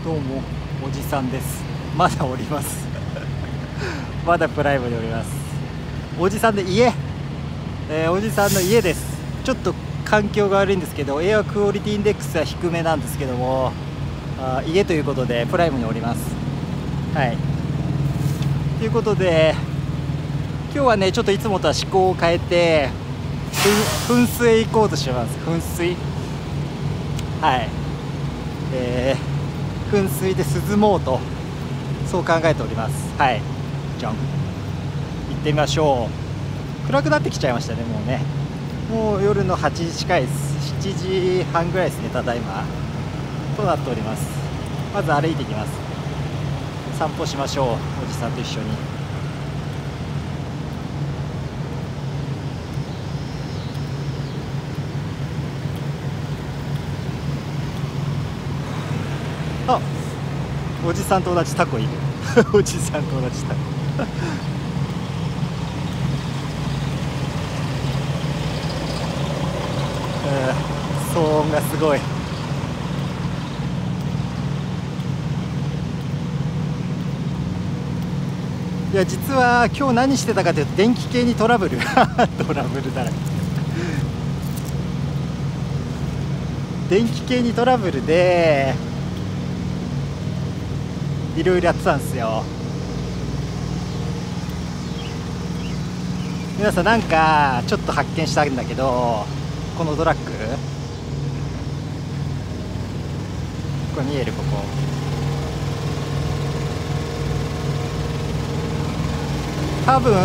どうもおじさんです。まだおりますまだプライムでおります。おじさんで家、おじさんの家です。ちょっと環境が悪いんですけど、エアクオリティインデックスは低めなんですけども、家ということでプライムにおります。はいということで、今日はねちょっといつもとは思考を変えて噴水へ行こうとしてます。噴水、はい、噴水で涼もうと、そう考えております。はい、じゃん、行ってみましょう。暗くなってきちゃいましたね。もうね、もう夜の8時近いです。7時半ぐらいですね、ただいまとなっております。まず歩いていきます。散歩しましょう、おじさんと一緒に。あ、おじさんと同じタコいるおじさんと同じタコ騒音がすごい。いや、実は今日何してたかというと、電気系にトラブルトラブルだらけ電気系にトラブルでいろいろやってたんですよ。皆さん、なんかちょっと発見したんだけど、このトラック、ここ見える、ここ多分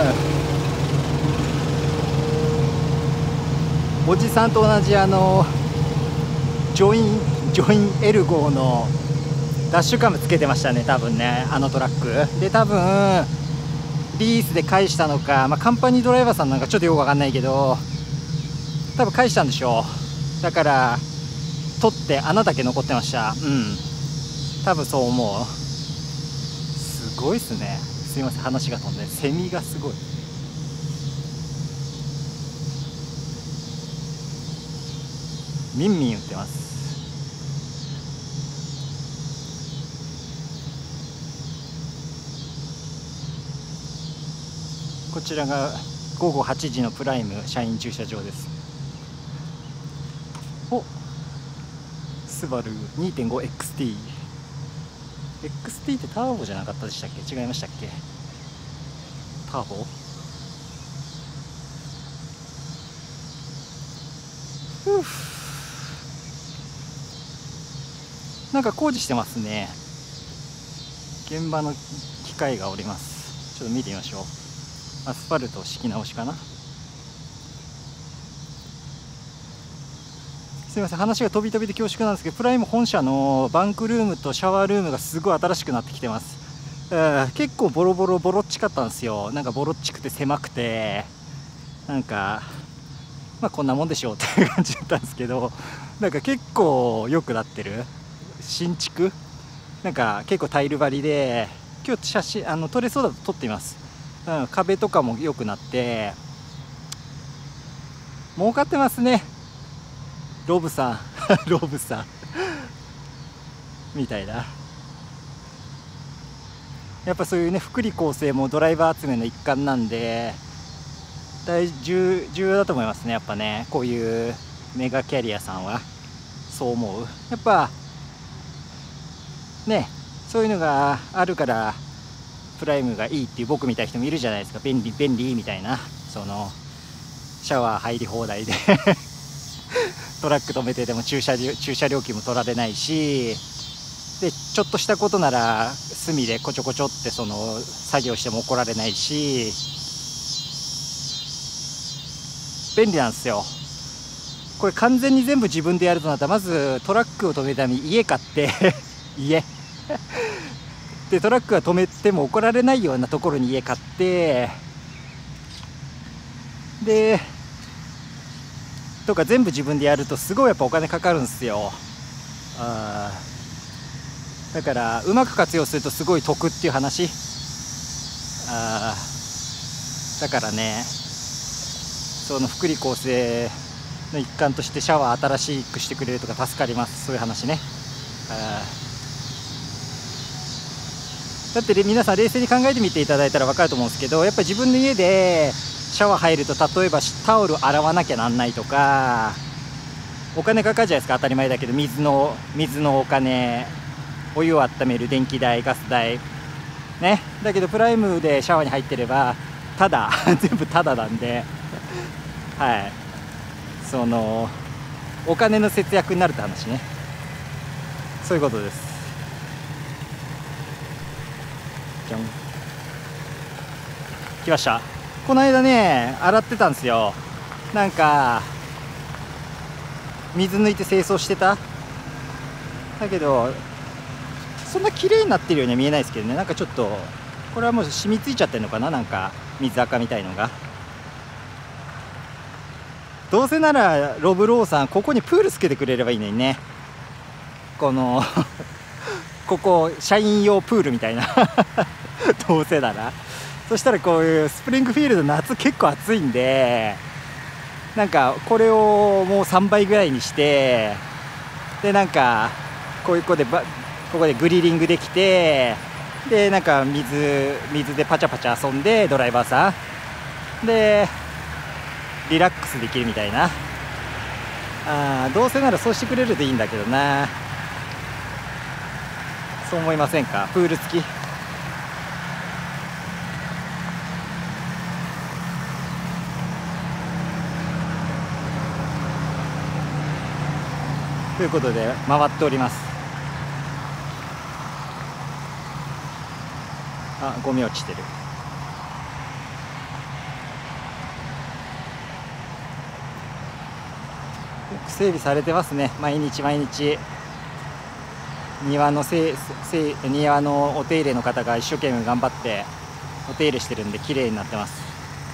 おじさんと同じジョインエルゴーのダッシュカムつけてましたね、多分ね、あのトラックで。多分リースで返したのか、カンパニードライバーさんなんかちょっとよく分かんないけど、多分返したんでしょう。だから取って穴だけ残ってました。多分そう思う。すごいっすね。すいません、話が飛んで。セミがすごい。ミンミン言ってます。こちらが午後8時のプライム社員駐車場です。お、スバル 2.5XT。 XT ってターボじゃなかったでしたっけ？違いましたっけ？ターボ？なんか工事してますね。現場の機械がおります。ちょっと見てみましょう。アスファルト敷き直しかな。すみません、話が飛び飛びで恐縮なんですけど、プライム本社のバンクルームとシャワールームがすごい新しくなってきてます。結構ボロっちかったんですよ。なんかボロっちくて狭くて、なんかこんなもんでしょうっていう感じだったんですけど、なんか結構良くなってる。新築、なんか結構タイル張りで、今日写真撮れそうだと撮っています。壁とかも良くなって儲かってますね、ロブさんロブさんみたいな。やっぱそういうね、福利厚生もドライバー集めの一環なんで重要だと思いますね。やっぱね、こういうメガキャリアさんはそう思う。やっぱね、そういうのがあるからプライムがいいっていう僕みたいな人もいるじゃないですか。便利みたいな、そのシャワー入り放題でトラック止めてでも駐車料金も取られないし、でちょっとしたことなら隅でこちょこちょってその作業しても怒られないし、便利なんですよ。これ完全に全部自分でやるとなったら、まずトラックを止めるために家買って家で、トラックが止めても怒られないようなところに家買って、でとか全部自分でやるとすごいやっぱお金かかるんですよ。だからうまく活用するとすごい得っていう話。だからね、その福利厚生の一環としてシャワー新しくしてくれるとか助かります。そういう話ね。 だって皆さん冷静に考えてみていただいたら分かると思うんですけど、やっぱり自分の家でシャワー入ると、例えばタオル洗わなきゃなんないとか、お金かかるじゃないですか。当たり前だけど、水のお金、お湯を温める電気代、ガス代ね。だけどプライムでシャワーに入ってればただ全部ただなんで、はい、そのお金の節約になるって話ね。そういうことです。じゃん、来ました。この間ね洗ってたんですよ。なんか水抜いて清掃してた。だけどそんな綺麗になってるようには見えないですけどね。なんかちょっとこれはもう染みついちゃってるのかな、なんか水垢みたいのが。どうせならロブローさん、ここにプールつけてくれればいいのにね。このここ社員用プールみたいなどうせなら。そしたらこういうスプリングフィールド夏結構暑いんで、なんかこれをもう3倍ぐらいにして、でなんかここでグリリングできて、でなんか水でパチャパチャ遊んで、ドライバーさんでリラックスできるみたいな。どうせならそうしてくれるといいんだけどな。そう思いませんか？プール付き。ということで回っております。ゴミ落ちてる。整備されてますね。毎日毎日庭のお手入れの方が一生懸命頑張ってお手入れしてるんで綺麗になってます。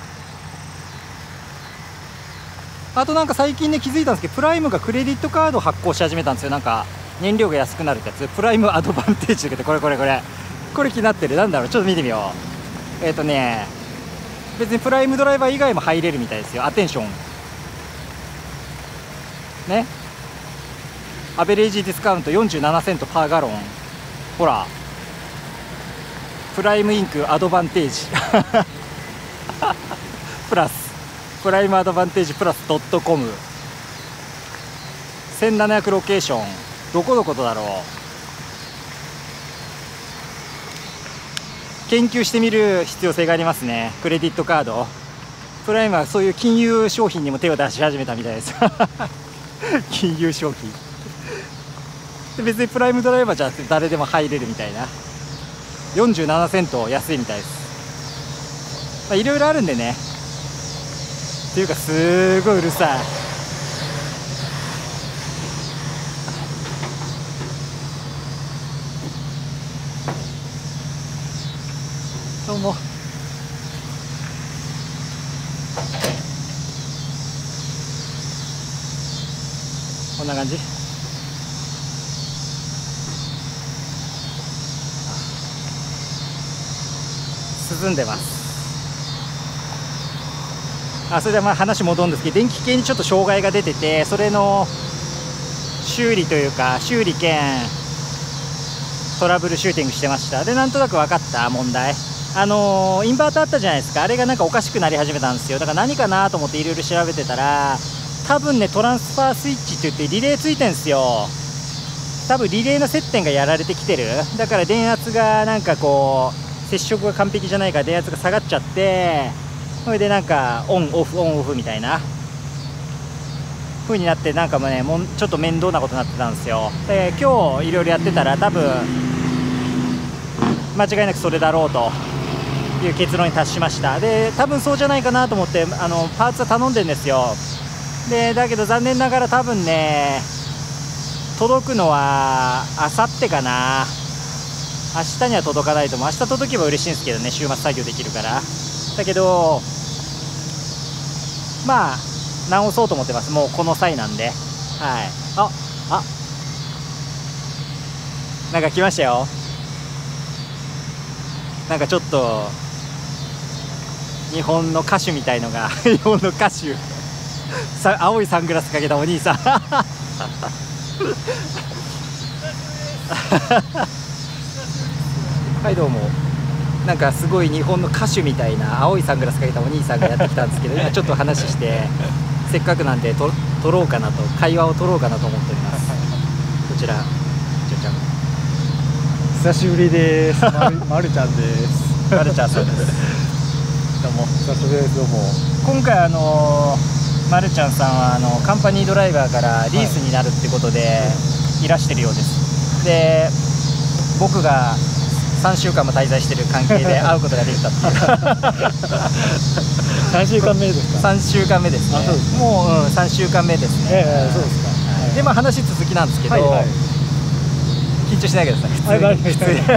あとなんか最近ね気づいたんですけど、プライムがクレディットカード発行し始めたんですよ。なんか燃料が安くなるってやつ、プライムアドバンテージって、これ気になってる。なんだろう、ちょっと見てみよう。別にプライムドライバー以外も入れるみたいですよ。アテンションね。アベレージディスカウント47セントパーガロン。ほら、プライムインクアドバンテージプラスプライムアドバンテージプラス.com、 1700ロケーション、どこだろう。研究してみる必要性がありますね。クレディットカード、プライムはそういう金融商品にも手を出し始めたみたいです金融商品で、別にプライムドライバーじゃ誰でも入れるみたいな。47セント安いみたいです。いろいろあるんでね。っていうかすごいうるさい。どうも。こんな感じ。涼んでます。それでは話戻るんですけど、電気系にちょっと障害が出てて、それの修理というか修理兼トラブルシューティングしてました。でなんとなく分かった問題、インバーターあったじゃないですか。あれがなんかおかしくなり始めたんですよ。だから何かなと思っていろいろ調べてたら、多分ねトランスファースイッチって言ってリレーついてるんですよ。多分リレーの接点がやられてきてる。だから電圧がなんかこう接触が完璧じゃないから電圧が下がっちゃって、それでなんかオンオフみたいな風になって、なんかもうねちょっと面倒なことになってたんですよ。で今日いろいろやってたら、多分間違いなくそれだろうという結論に達しました。で多分そうじゃないかなと思ってパーツは頼んでるんですよ。でだけど残念ながら多分ね届くのはあさってかな。明日には届かないと思う。明日届けば嬉しいんですけどね、週末作業できるから。だけどまあ直そうと思ってます。もうこの際なんで。はい。なんか来ましたよ。なんかちょっと日本の歌手みたいのが日本の歌手青いサングラスかけたお兄さんはいどうも。なんかすごい日本の歌手みたいな青いサングラスかけたお兄さんがやってきたんですけど、今ちょっと話してせっかくなんで撮ろうかなと、会話を取ろうかなと思っております。こちらちょちゃん、 久しぶりです。まるちゃんです。 まるちゃんさんです。どうも久しぶりです。どうも。 今回まるちゃんさんはカンパニードライバーからリースになるってことでいらしてるようです。で、僕が3週間も滞在している関係で会うことができたっていう 3週間目ですか？ 3 週間目ですね。もう、3週間目ですね。 そうですか。 で、まあ話続きなんですけど、緊張しないでください。普通に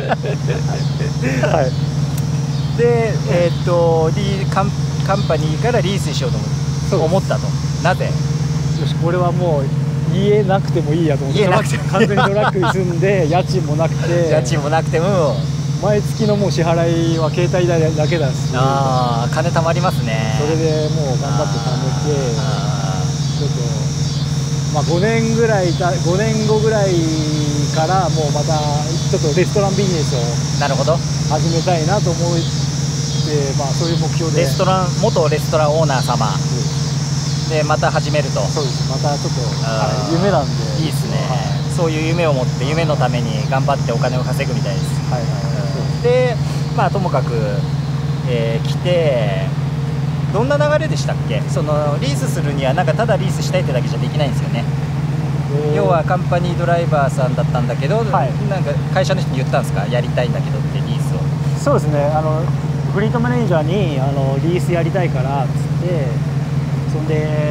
はい。で、カンパニーからリースしようと思ったと。なぜ？ よし、これはもう家なくてもいいやと思って、 家なくても完全にドラッグに住んで家賃もなくて家賃もなくても毎月のもう支払いは携帯代だけだし、 ああ金貯まりますね。 それでもう頑張って貯めて、ちょっとまあ5年後ぐらいからもうまたちょっとレストランビジネスをなるほど始めたいなと思って、まあそういう目標で元レストランオーナー様でまた始めると。 そうです。またちょっと、夢なんでいいですね。そういう夢を持って夢のために頑張ってお金を稼ぐみたいです。で、まあともかく、来てどんな流れでしたっけ？そのリースするにはなんかただリースしたいってだけじゃできないんですよね。要はカンパニードライバーさんだったんだけど、なんか会社の人に言ったんですか？やりたいんだけどってリースを。 そうですね。フリートマネージャーにリースやりたいからっつって、そんで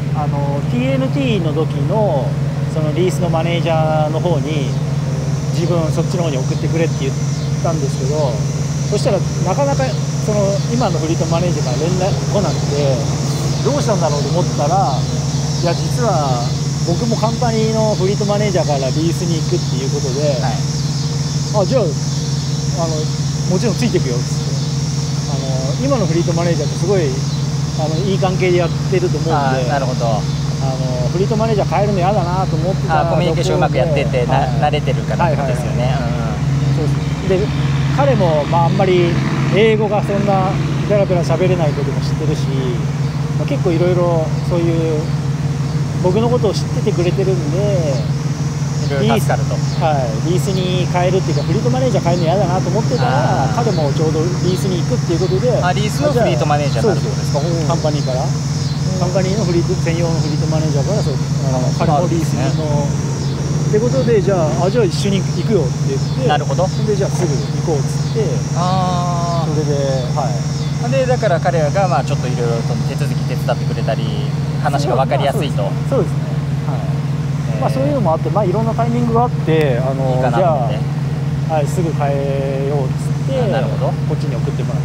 TNT の時のそのリースのマネージャーの方に自分そっちの方に送ってくれって言ったんですけど、そしたらなかなかその今のフリートマネージャーから連絡来なくて、どうしたんだろうと思ったら、いや実は僕もカンパニーのフリートマネージャーからリースに行くっていうことで、あ、じゃあもちろんついていくよっつって、今のフリートマネージャーってすごいいい関係でやってると思うんで、なるほど。フリートマネージャー変えるの嫌だなと思ってた。 コミュニケーションうまくやってて、慣れてるからってことですよね。 で、彼もあんまり英語がそんなペラペラ喋れないことも知ってるし、結構いろいろそういう僕のことを知っててくれてるんで、 いろいろ助かると。 リースに変えるっていうか、フリートマネージャー変えるの嫌だなと思ってたら、彼もちょうどリースに行くっていうことで、 リースのフリートマネージャーになるってことですか？ カンパニーから、カンパニーの専用のフリートマネージャーから彼もリースのってことで、じゃあ一緒に行くよって言って、 なるほど。 でじゃあすぐ行こうっつって、それででだから彼らがちょっといろいろと手続き手伝ってくれたり、話が分かりやすいと。 そうですね。そういうのもあって、いろんなタイミングがあって、じゃあすぐ変えようっつって、こっちに送ってもらって。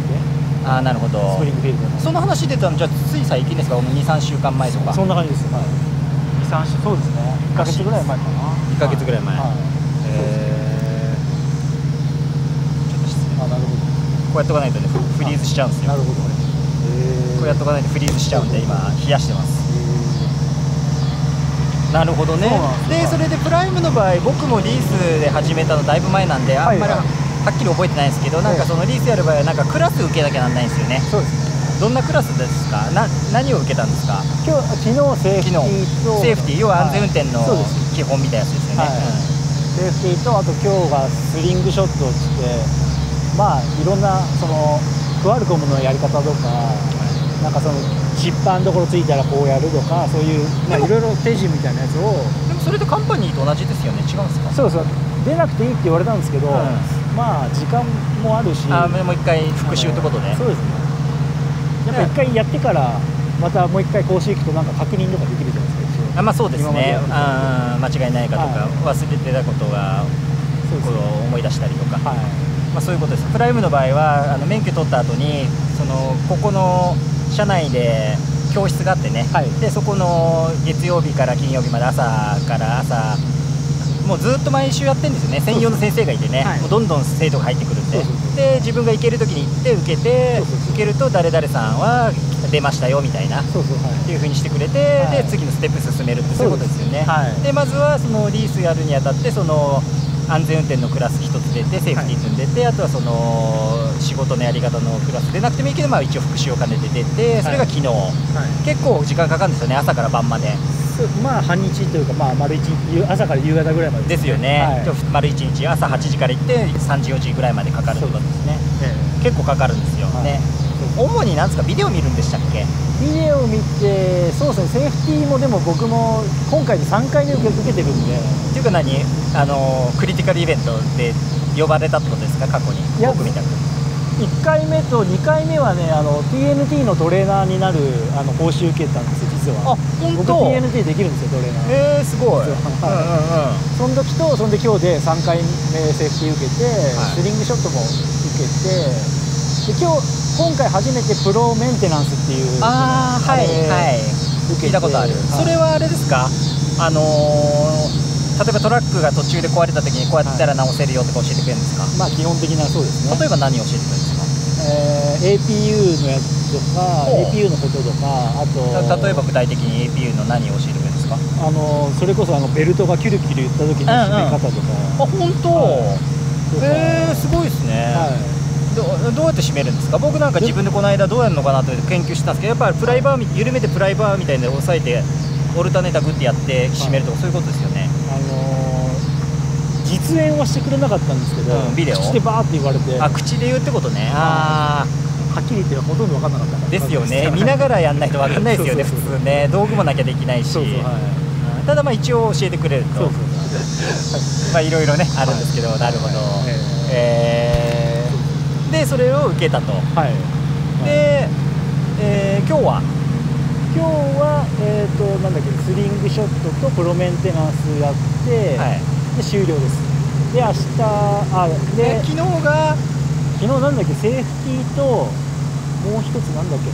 なるほど。 スプリングフィールドの。 その話出たのじゃあつい最近ですか？2、3週間前とか。 そんな感じです。2、3週、そうですね。1ヶ月ぐらい前かな。 1ヶ月ぐらい前。ちょっと失礼。なるほど。こうやっとかないとね、フリーズしちゃうんですよ。なるほど。こうやっとかないとフリーズしちゃうんで、今冷やしてます。なるほどね。でそれでプライムの場合、僕もリースで始めたのだいぶ前なんで、あんまりはっきり覚えてないんですけど、なんかそのリースやる場合はなんかクラス受けなきゃなんないんですよね。そうですね。どんなクラスですか？何を受けたんですか？ 昨日セーフティーと、 セーフティー、要は安全運転の基本みたいなやつですよね。 セーフティーと、あと今日がスリングショットっつって、いろんなそのクアルコムのやり方とか、なんかそのチッパーのところついたらこうやるとか、そういういろいろ手順みたいなやつを。 でもそれとカンパニーと同じですよね？違うんですか？ そうそう、出なくていいって言われたんですけど、時間もあるし、 もう一回復習ってことで。そうですね。 やっぱ一回やってからまたもう一回講習行くとなんか確認とかできるじゃないですか。 そうですね。間違いないかとか、忘れてたことが思い出したりとか、そういうことです。プライムの場合は免許取った後にここの社内で教室があってね、でそこの月曜日から金曜日まで朝もうずっと毎週やってるんですよね。専用の先生がいてね、もうどんどん生徒が入ってくるんで、で自分が行ける時に行って受けると誰々さんは出ましたよみたいなっていう風にしてくれて、で次のステップ進めるってそういうことですよね。でまずはそのリースやるにあたって安全運転のクラス1つ出てセーフティー積んでて、あとはその仕事のやり方のクラスでなくてもいいけど、まあ、一応復習を兼ねて出て、それが昨日、結構時間かかるんですよね、朝から晩まで。 まあ半日というか、まあ丸一日、朝から夕方ぐらいまでですよね、丸1日朝8時から行って3時4時ぐらいまでかかるってことですね。結構かかるんですよね。主になんですか、ビデオ見るんでしたっけ？ ビデオを見て、そうですね、セーフティーもでも僕も今回で3回目受けてるんで。 っていうかクリティカルイベントで呼ばれたってことですか、過去に。僕みたく 1回目と2回目はね、TNT のトレーナーになる講習受けたんですよ、実は。 あ、本当？ 僕 TNT できるんですよ、トレーナー。 すごい。 その時とそんで今日で3回目セーフティー受けて、スリングショットも受けて、で今回初めてプロメンテナンスっていう、 聞いたことある。それはあれですか、例えばトラックが途中で壊れた時にこうやったら直せるよとか教えてくれるんですか？ まあ基本的なそうですね。 例えば何を教えてくれるんですか ？APU のやつとか、APU のこととか、あと例えば具体的に APU の何を教えてくれるんですか？ それこそベルトがキュルキュルいった時の締め方とか。 あ、本当？すごいですね。どうやって締めるんですか？僕なんか自分でこの間どうやるのかなと研究したんですけど、やっぱりプライバー緩めてプライバーみたいなので押さえてオルタネーターグッてやって締めるとか、そういうことですよね。 実演はしてくれなかったんですけど、 ビデオ口でバーって言われて。 あ、口で言うってことね。はっきり言ってほとんど分かんなかったですよね。見ながらやんないと分かんないですよね、普通ね。道具もなきゃできないし。ただまあ一応教えてくれると、まあいろいろねあるんですけど、なるほど。でそれを受けたと。で今日はなんだっけ、 スリングショットとプロメンテナンスやって、で終了です。で明日で昨日なんだっけ、セーフティーともう一つなんだっけな、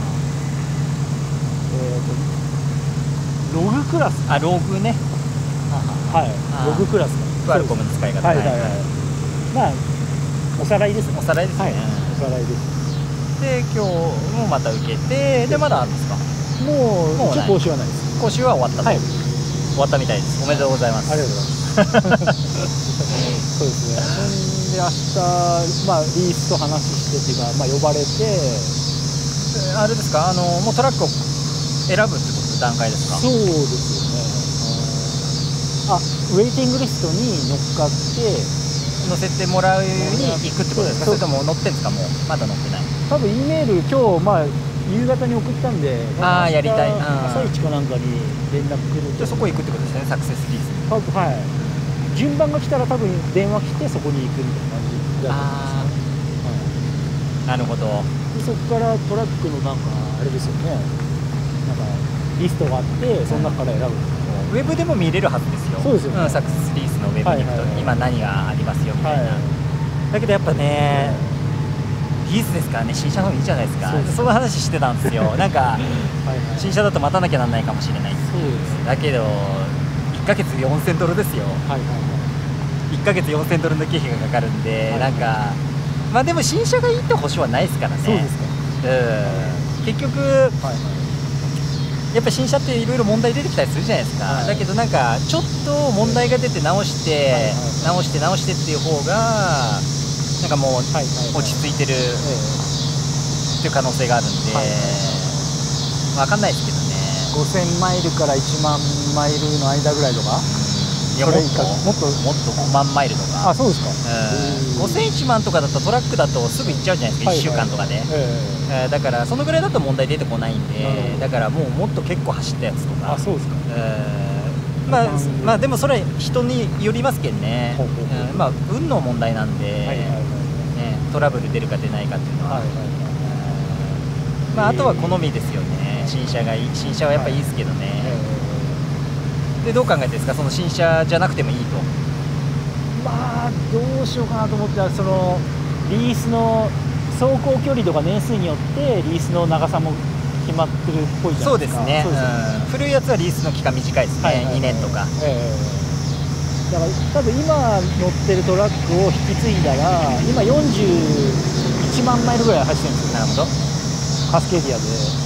ログクラス。 あ、ログね。 ログクラスクアルコムの使い方。 まあおさらいですね。 おさらいですね。 おさらいです。 で今日もまた受けて、でまだあるんですか？ もう一応講習はないです。 講習は終わった。終わったみたいです。おめでとうございます。 ありがとうございます。そうですね。そんで明日まあリースと話してっていうか、まあ呼ばれて、 あれですか、もうトラックを選ぶってこと段階ですか？ そうですよね。ウェイティングリストに乗っかって乗せてもらうに行くってことですか？それとも乗ってんですか？もうまだ乗ってない。 多分 E メール今日まあ夕方に送ったんで、 やりたい。 朝一かなんかに連絡来る。 じゃあそこ行くってことですね、サクセスリース。 多分順番が来たら多分電話来てそこに行くみたいな感じだと思います。 なるほど。 でそこからトラックのなんかあれですよね、なんかリストがあってその中から選ぶ。 ウェブでも見れるはずですよ。 そうですよね。 サクセスリースのウェブに行くと今何がありますよみたいな。だけどやっぱね、リースですからね、新車の方がいいじゃないですか。その話してたんですよ。なんか新車だと待たなきゃなんないかもしれない。だけど1ヶ月4000ドルですよ。1ヶ月4000ドルの経費がかかるんで、なんかまあでも新車がいいって保証はないですからね。 そうですか。 結局やっぱ新車っていろいろ問題出てきたりするじゃないですか。だけどなんかちょっと問題が出て直してっていう方がなんかもう落ち着いてるっていう可能性があるんで、分かんないですけどね。 5000マイルから1万マイルの間ぐらいとか。 いやもっと5万マイルとか。 あ、そうですか。 5000、1万とかだとトラックだとすぐ行っちゃうじゃないですか、1週間とかで。だからそのぐらいだと問題出てこないんで、だからもっと結構走ったやつとか。 あ、そうですか。 まあでもそれは人によりますけどね。まあ運の問題なんでトラブル出るか出ないかっていうのは、まああとは好みですよね。新車はやっぱいいですけどね。でどう考えてですか、その新車じゃなくてもいいと。 まあどうしようかなと思ったら、そのリースの走行距離とか年数によってリースの長さも決まってるっぽいじゃないですか。そうですね。古いやつはリースの期間短いですね。2年とか。 だから多分今乗ってるトラックを引き継いだら今41万マイルぐらい走ってるんですよ。 なるほど。 カスケディアで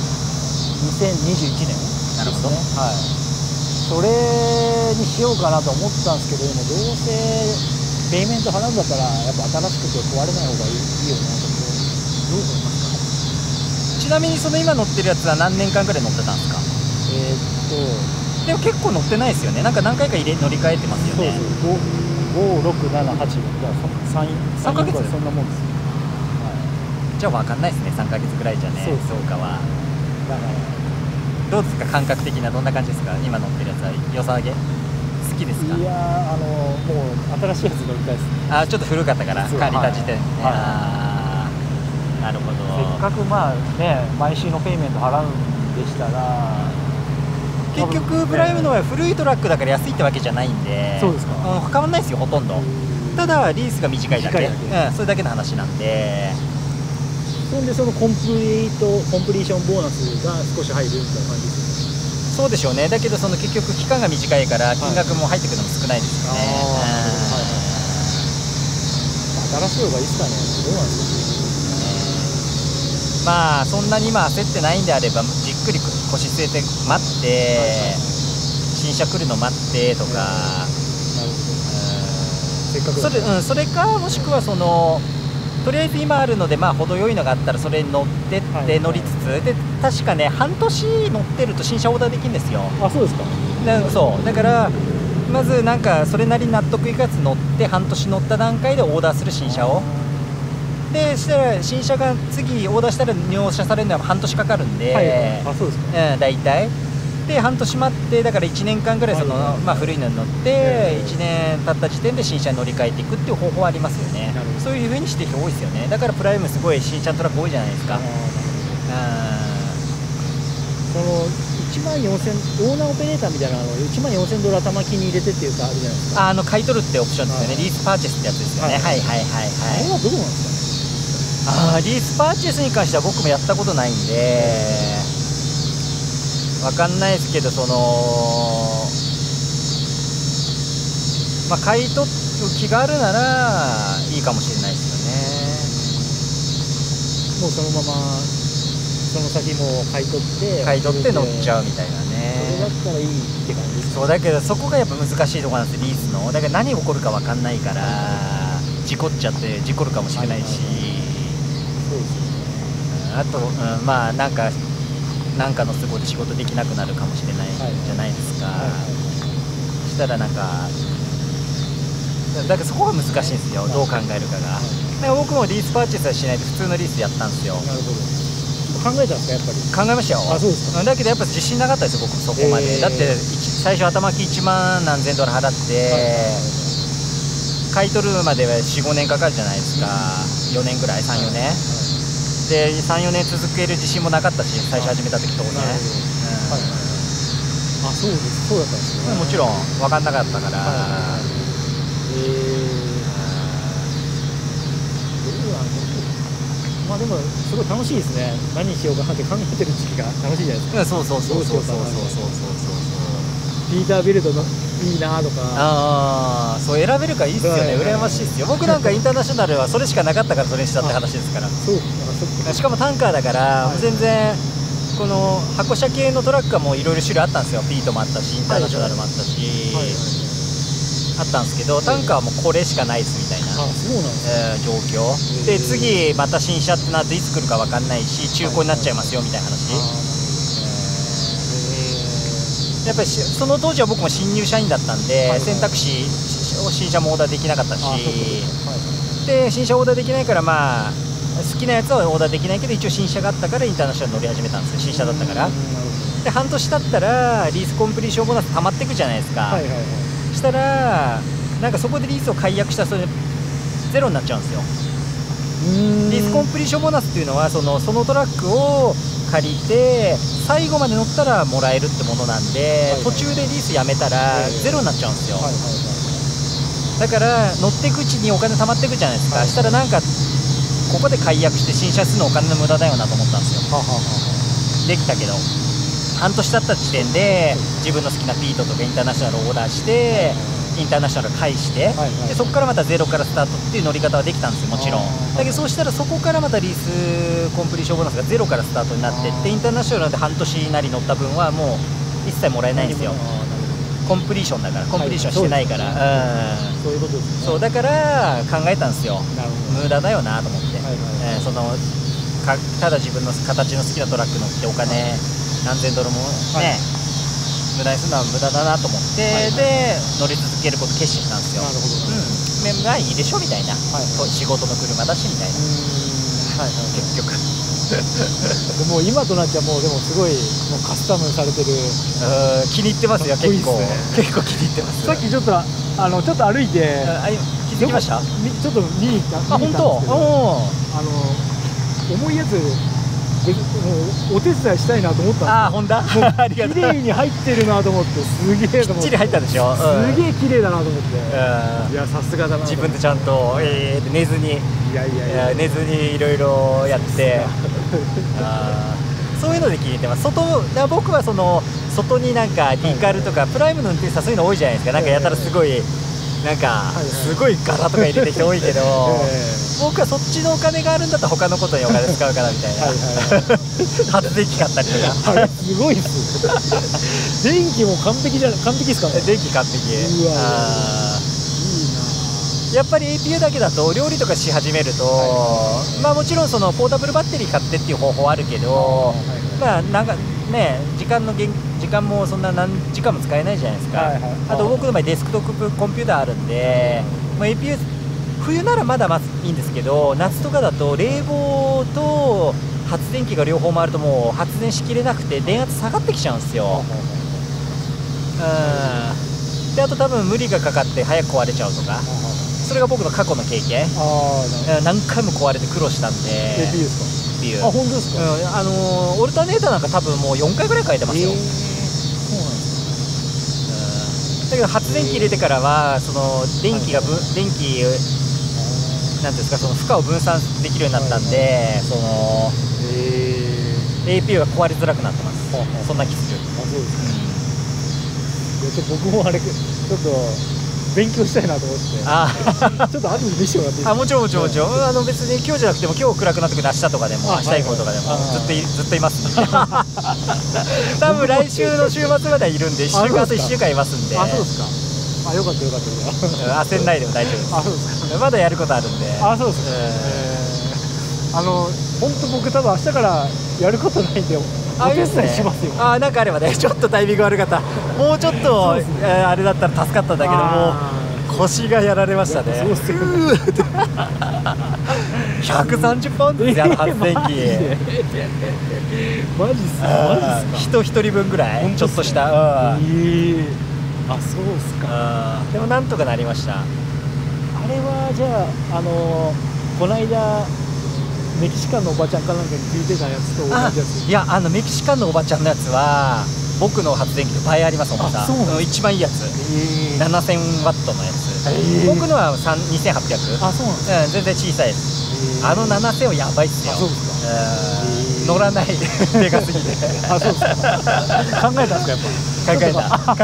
2021年。 なるほど。 それにしようかなと思ったんですけど、でもどうせペイメント払うんだったらやっぱ新しくて壊れない方がいいよなと思う。どう思いますか？ ちなみにその今乗ってるやつは何年間ぐらい乗ってたんですか？でも結構乗ってないですよね。なんか何回か乗り換えてますよね。 そうそう、5、6、7、8、3ヶ月そんなもんですよ。 じゃあ分かんないですね、3ヶ月ぐらいじゃね。そうかは。 だからどうですか、感覚的などんな感じですか？今乗ってるやつは良さげ好きですか？ いやー、もう新しいやつ乗りたいですね。 ちょっと古かったから借りた時点で、なるほど。 せっかくまあね、毎週のペイメント払うんでしたら、 結局プライムの場合は古いトラックだから安いってわけじゃないんで、 そうですか。 変わんないですよ、ほとんど。ただリースが短いだけ、それだけの話なんで。 そんでそのコンプリーションボーナスが少し入るみたいな感じですよね。そうでしょうね。だけどその結局期間が短いから金額も入ってくるのも少ないですよね。 新しい方がいいですかね。どうなんですかね。 まあそんなに今焦ってないんであればじっくり腰据えて待って、新車来るの待ってとか、 せっかくそれかもしくはそのとりあえず今あるので、まあ程よいのがあったらそれに乗ってって乗りつつ、で確かね半年乗ってると新車オーダーできるんですよ。 あ、そうですか。 そうだからまずなんかそれなりに納得いくやつ乗って半年乗った段階でオーダーする新車を、でしたら新車が次オーダーしたら納車されるのは半年かかるんで、 あ、そうですか。 大体で半年待ってだから1年間ぐらいその、まあ、古いのに乗って1年経った時点で新車に乗り換えていくっていう方法はありますよね。そういう風にしてる人多いですよね。だからプライムすごい新車トラック多いじゃないですか。 その1万4000オーナーオペレーターみたいな1万4000ドル頭金に入れてっていうかあるじゃないですか。 買い取るってオプションですよね。リースパーチェスってやつですよね。はいはいはいはい。 あれはどうなんですかね。 リースパーチェスに関しては僕もやったことないんでわかんないですけど、そのまあ買い取る気があるならいいかもしれないですよね。 もうそのままその先も買い取って乗っちゃうみたいなね。 それだったらいいって感じですか。 そうだけどそこがやっぱ難しいところなんですよ、リースの。だから何起こるか分かんないから事故っちゃって事故るかもしれないし、 そうですよね。 あと、まあなんかの都合で仕事できなくなるかもしれないじゃないですか。そしたらなんかだからそこが難しいんですよ、どう考えるかが。だから僕もリースパーチェスはしないで普通のリースやったんですよ。 なるほど。考えたんですか、やっぱり。 考えましたよ。 あ、そうですか。 だけどやっぱ自信なかったですよ、僕そこまで。だって最初頭金1万何千ドル払って、買い取るまでは4、5年かかるじゃないですか。4年ぐらい、3、4年。で3、4年続ける自信もなかったし、最初始めた時とね。 あ、そうだったんですね。 もちろん分かんなかったから。 まあでもすごい楽しいですね。何しようかなって考えてる時期が楽しいじゃないですか。 そうピーター・ビルドのいいなとか。 そう選べるからいいですよね。羨ましいですよ。僕なんかインターナショナルはそれしかなかったからそれにしたって話ですから。しかもタンカーだから全然この箱車系のトラックはもういろいろ種類あったんですよ。ピートもあったしインターナショナルもあったしあったんですけど、タンカーはもうこれしかないですみたいな状況で、次また新車ってなるといつ来るか分かんないし中古になっちゃいますよみたいな話。やっぱりその当時は僕も新入社員だったんで選択肢新車もオーダーできなかったし、で新車オーダーできないからまあ好きなやつはオーダーできないけど一応新車があったからインターナショナル乗り始めたんですよ、新車だったから。で半年経ったらリースコンプリーションボーナス溜まっていくじゃないですか。そしたらなんかそこでリースを解約したらそれゼロになっちゃうんですよ。リースコンプリーションボーナスっていうのはそのトラックを借りて最後まで乗ったらもらえるってものなんで、途中でリースやめたらゼロになっちゃうんですよ。だから乗っていくうちにお金貯まっていくじゃないですか。したらなんかここで解約して新車するのお金の無駄だよなと思ったんですよ。できたけど半年経った時点で自分の好きなピートとかインターナショナルをオーダーしてインターナショナル返して、でそこからまたゼロからスタートっていう乗り方はできたんですよ、もちろん。だけどそうしたらそこからまたリースコンプリーションボーナスがゼロからスタートになってって、インターナショナルで半年なり乗った分はもう一切もらえないんですよ。 コンプリーションだから、コンプリーションしてないから、 そういうことですね。 そうだから考えたんですよ。 なるほど。 無駄だよなと思って、そのただ自分の形の好きなトラック乗ってお金何千ドルもね、無駄にするのは無駄だなと思って、で乗り続けること決心したんですよ。 なるほど。 まあいいでしょみたいな、仕事の車だしみたいな、結局もう今となっちゃもうでもすごいもうカスタムされてる。 気に入ってますよ。結構気に入ってます。 さっきちょっと歩いて気づきました。 ちょっと見に行ったんですけど、 本当重いやつお手伝いしたいなと思ったんですよ。 ホンダ綺麗に入ってるなと思って、すげえと思って、 きっちり入ったでしょ。 すげえ綺麗だなと思って、いやさすがだな。 自分でちゃんと寝ずに、寝ずにいろいろやってそういうので気に入ってます。僕はその外になんかディカルとかプライムの運転手さんそういうの多いじゃないですか。なんかやたらすごいなんかすごい柄とか入れて人多いけど、僕はそっちのお金があるんだったら他のことにお金使うからみたいな。発電機買ったりとか。 あれすごいっす。電気も完璧ですかね。 電気完璧。 うわやっぱり APU だけだと料理とかし始めると、まあもちろんそのポータブルバッテリー買ってっていう方法あるけど、まあなんかね時間もそんな何時間も使えないじゃないですか。あと僕の場合デスクトップコンピューターあるんで、まあ、APU 冬ならまだいいんですけど、夏とかだと冷房と発電機が両方回るともう発電しきれなくて電圧下がってきちゃうんですよ。であと多分無理がかかって早く壊れちゃうとか、それが僕の過去の経験。何回も壊れて苦労したんで。 APU ですか。 本当ですか。オルタネーターなんか多分もう4回ぐらい変えてますよ。そうなんですか。だけど発電機入れてからはその電気なんていうんですか、その負荷を分散できるようになったんで、その APU が壊れづらくなってます。そんな気する。 僕もあれちょっと勉強したいなと思って、ちょっと後で見せてもらっていいですか。 もちろん別に今日じゃなくても今日暗くなってくる明日とかでも明日以降とかでもずっといますんで多分来週の週末まではいるんで、1週間と1週間いますんで。 そうですか。よかった焦んないでも大丈夫です。まだやることあるんで。 そうですか。本当僕多分明日からやることないんでお手伝いしますよ。 なんかあればね、ちょっとタイミング悪かった。もうちょっとあれだったら助かったんだけども、腰がやられましたね。130パウンドですよ、発電機。 マジっすか。 人一人分ぐらいちょっとした。 そうっすか。 でもなんとかなりました。 あれはじゃあこの間メキシカンのおばちゃんかなんかに聞いてたやつと同じやつ。 いやメキシカンのおばちゃんのやつは僕の発電機と倍あります。重さ一番いいやつ、7000ワットのやつ。僕のは2800。 そうなんです。 全然小さいです。7000はやばいっすよ。 そうですか。 乗らないでかすぎて。 そうですか。考えたんですか。やっぱ考え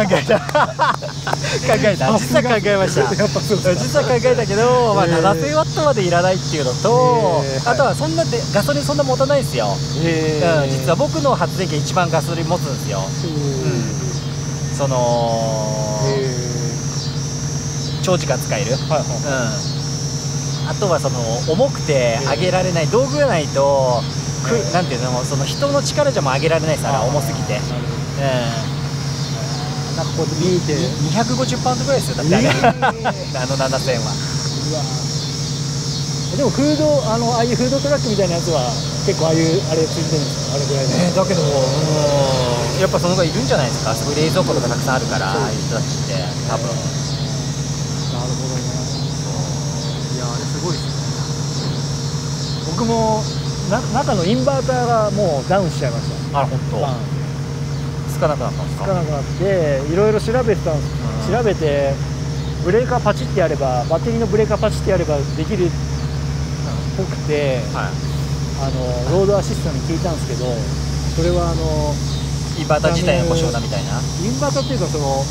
た実は考えました。実は考えたけど、7000ワットまでいらないっていうのと、あとはそんなでガソリンそんな持たないんですよ。実は僕の発電機が一番ガソリン持つんですよ。その長時間使える。あとはその重くて上げられない道具がないと、なんていうの、その人の力じゃも上げられないですから、重すぎて。 なんかこう見て 250パウンドぐらいですよ。だって7000は。 でもああいうフードトラックみたいなやつは結構あれついてるんですか。あれぐらいの。 だけどやっぱその方がいるんじゃないですか。すごい冷蔵庫とかたくさんあるから、ああいう人たちって多分。 なるほどね。いやあれすごいですね。僕も中のインバーターがもうダウンしちゃいました。 本当。つかなくなったんですか。 つかなくなっていろいろ調べてたんです。調べてブレーカーパチってやれば、バッテリーのブレーカーパチってやればできるっぽくて、ロードアシストに聞いたんですけど、それはインバーター自体の故障だみたいな。 インバーターっていうか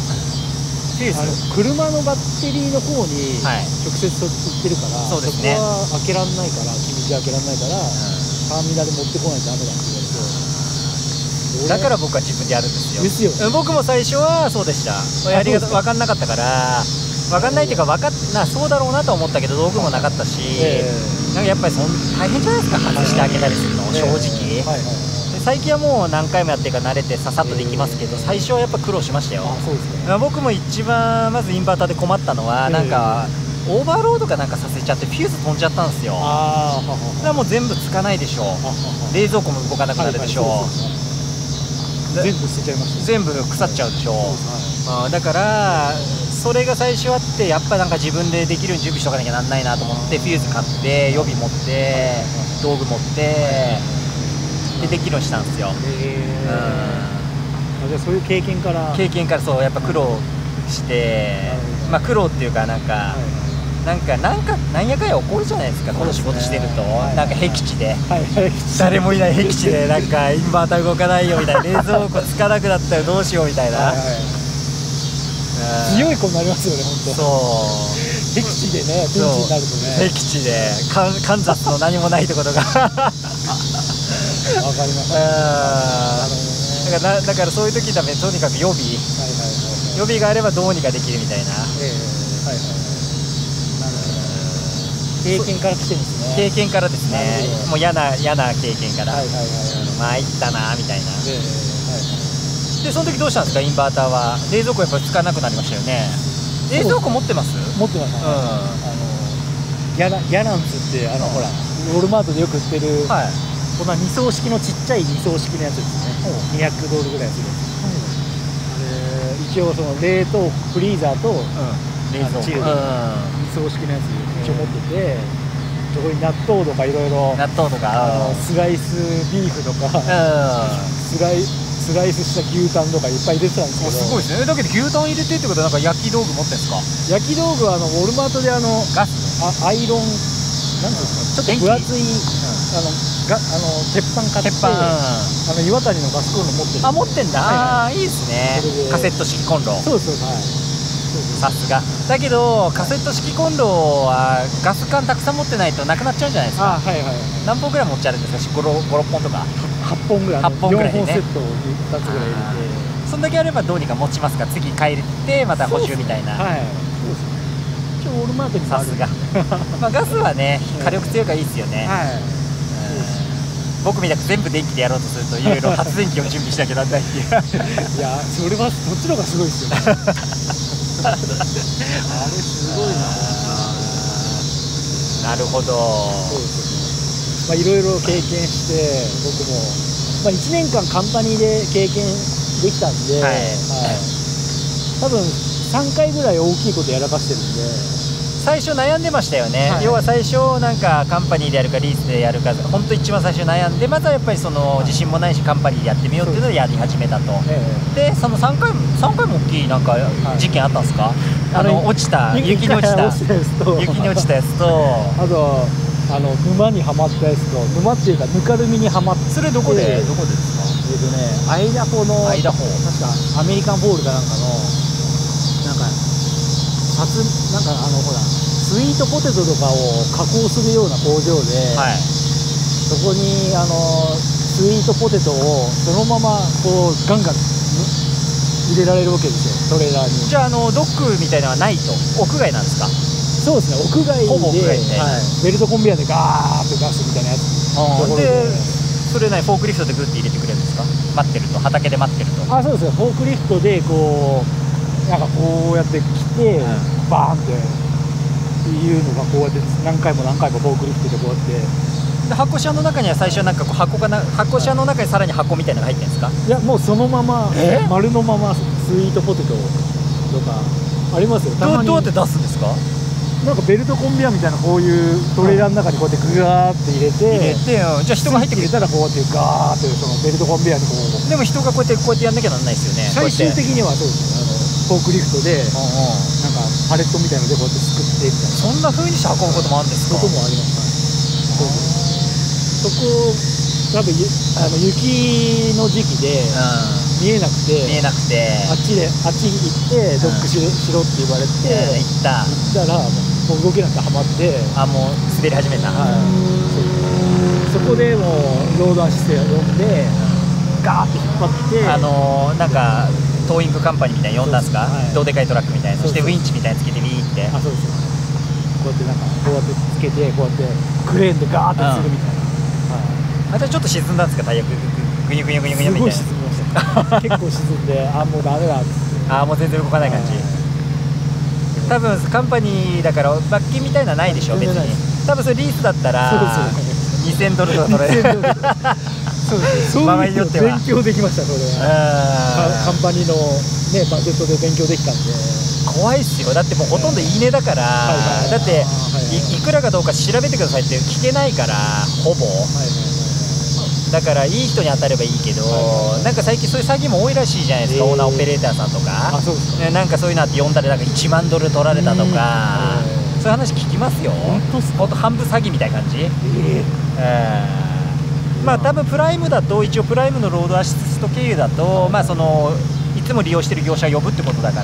車のバッテリーの方に直接売ってるから、そこは開けらんないから、気持ち開けらんないから、ターミナル持ってこないとダメだって言われて、 だから僕は自分でやるんですよ。 ですよね。 僕も最初はそうでした。やり方分かんなかったから、分かんないっていうかそうだろうなと思ったけど道具もなかったし、なんかやっぱり大変じゃないですか、外してあげたりするの、正直。で最近はもう何回もやってるから慣れてささっとできますけど、最初はやっぱ苦労しましたよ。僕も一番まずインバーターで困ったのは、なんかオーバーロードかなんかさせちゃってフューズ飛んじゃったんですよ。だからもう全部つかないでしょ、冷蔵庫も動かなくなるでしょ、 全部捨てちゃいました。 全部腐っちゃうでしょ。だからそれが最初あって、やっぱなんか自分でできるように準備しとかなきゃなんないなと思って、フューズ買って予備持って道具持ってでできるようにしたんですよ。 じゃあそういう経験からそうやっぱ苦労して、まあ苦労っていうかなんやかんや起こるじゃないですか、この仕事してると。なんか僻地で誰もいない僻地でなんかインバーター動かないよみたいな、冷蔵庫つかなくなったらどうしようみたいな。 強い子になりますよね、本当。 そう僻地でね、ピンチになるとね。 僻地でカンザスの何もないところがわかります。だからそういう時だめ、とにかく予備があればどうにかできるみたいな。 経験から来てるんですね。 経験からですね。もう嫌な経験から、参ったなみたいな。でその時どうしたんですか、インバーターは。冷蔵庫やっぱり使わなくなりましたよね。冷蔵庫持ってます？ 持ってます。ギャランツってほらウォルマートでよく売ってる、こんな2層式のちっちゃい2層式のやつですね。200ドルぐらいするやつ。一応その冷凍フリーザーとチルド2層式のやつ一応持ってて、そこに納豆とかいろいろ、スライスビーフとかスライスした牛タンとかいっぱい入れてたんですけど。 すごいですね。だけど牛タン入れてってことはなんか焼き道具持ってんですか？ 焼き道具はウォルマートでガスアイロンなんですか、ちょっと分厚い鉄板買って、岩谷のガスコンロ持ってる。 持ってんだ。いいですね。カセット式コンロ。 そうです。 さすが。だけどカセット式コンロはガス管たくさん持ってないとなくなっちゃうんじゃないですか。何本ぐらい持っちゃうんですか？5、6本とか。 8本ぐらい。 8本ぐらいね。 4本セットを2つぐらい入れて。 そんだけあればどうにか持ちますか？次帰ってまた補充みたいな。 そうですね。一応ウォルマートにさすが。ガスはね、火力強いからいいですよね。僕みたく全部電気でやろうとするといろいろ発電機を準備しなきゃなんないっていう。 いや、それはそっちの方がすごいですよね。あれすごいな。 なるほど。 そうですよね。いろいろ経験して僕も、1年間カンパニーで経験できたんで、多分3回ぐらい大きいことやらかしてるんで。 最初悩んでましたよね。要は最初なんかカンパニーでやるかリースでやるか、本当一番最初悩んで、まずはやっぱりその自信もないしカンパニーでやってみようっていうのでやり始めたと。でその3回も大きいなんか事件あったんですか？落ちた雪に落ちたやつと、 あと沼にはまったやつと、沼っていうかぬかるみにはまって。 それどこでですか？ アイダホの、確かアメリカンボールかなんかのなんかほらスイートポテトとかを加工するような工場で、そこにスイートポテトをそのままこうガンガン入れられるわけですよ、トレーラーに。 じゃあドックみたいなのはないと。屋外なんですか？ そうですね、屋外で、 ほぼ屋外で、 ベルトコンベヤーでガーッと出すみたいなやつで、それフォークリフトでグッて入れてくれるんですか？待ってると、畑で待ってると。 そうですね、フォークリフトでこうなんかこうやって来て、バーンっていうのがこうやって何回もフォークリフトでこうやって。 で箱車の中には最初なんか箱車の中にさらに箱みたいなのが入ってるんですか？ いや、もうそのまま丸のままスイートポテトとかありますよ。 どうやって出すんですか？ なんかベルトコンベヤーみたいなこういうトレーラーの中にこうやってグワーって入れて、 じゃあ人が入ってくれたらこうやってガーってそのベルトコンベヤーにこう。 でも人がこうやってやんなきゃなんないですよね。 最終的にはそうですね、フォークリフトでなんかパレットみたいなのでこうやってすくってみたいな。 そんな風にして運ぶこともあるんですか？ こともあります。そこ多分雪の時期で見えなくて、あっち行ってドックしろって言われて、行ったらもう動けなくてはまって、 もう滑り始めた。 そこでもうロードアシスト呼んでガーって引っ張ってなんかトーイングカンパニーみたいに呼んだんですか、 はい、 どうでかいトラックみたいな、そしてウそうそうィンチみたいにつけてビーって。 あ、そうですよ。こうやってなんかこうやってつけてこうやってクレーンでガーってするみたいな、 あれちょっと沈んだんですか、タイヤグニュグニュグニュグニュみたいな。 すごい沈みました結構沈んで、あ、もうダメだっつって、 もう全然動かない感じ。多分カンパニーだから罰金みたいなのないでしょ別に。多分それリースだったら2000ドルとか取れる。 そうです。そういうの勉強できました。それカンパニーのねバジェットで勉強できたんで。 怖いっすよ。だってもうほとんどいいねだから、だっていくらかどうか調べてくださいって聞けないからほぼ。だからいい人に当たればいいけど、なんか最近そういう詐欺も多いらしいじゃないですか、オーナーオペレーターさんとか。 あ、そうですか。 なんかそういうのあって呼んだらなんか1万ドル取られたとか、そういう話聞きますよ。本当半分詐欺みたいな感じ。まあ多分プライムだと、一応プライムのロードアシスト経由だと、まあそのいつも利用してる業者を呼ぶってことだから、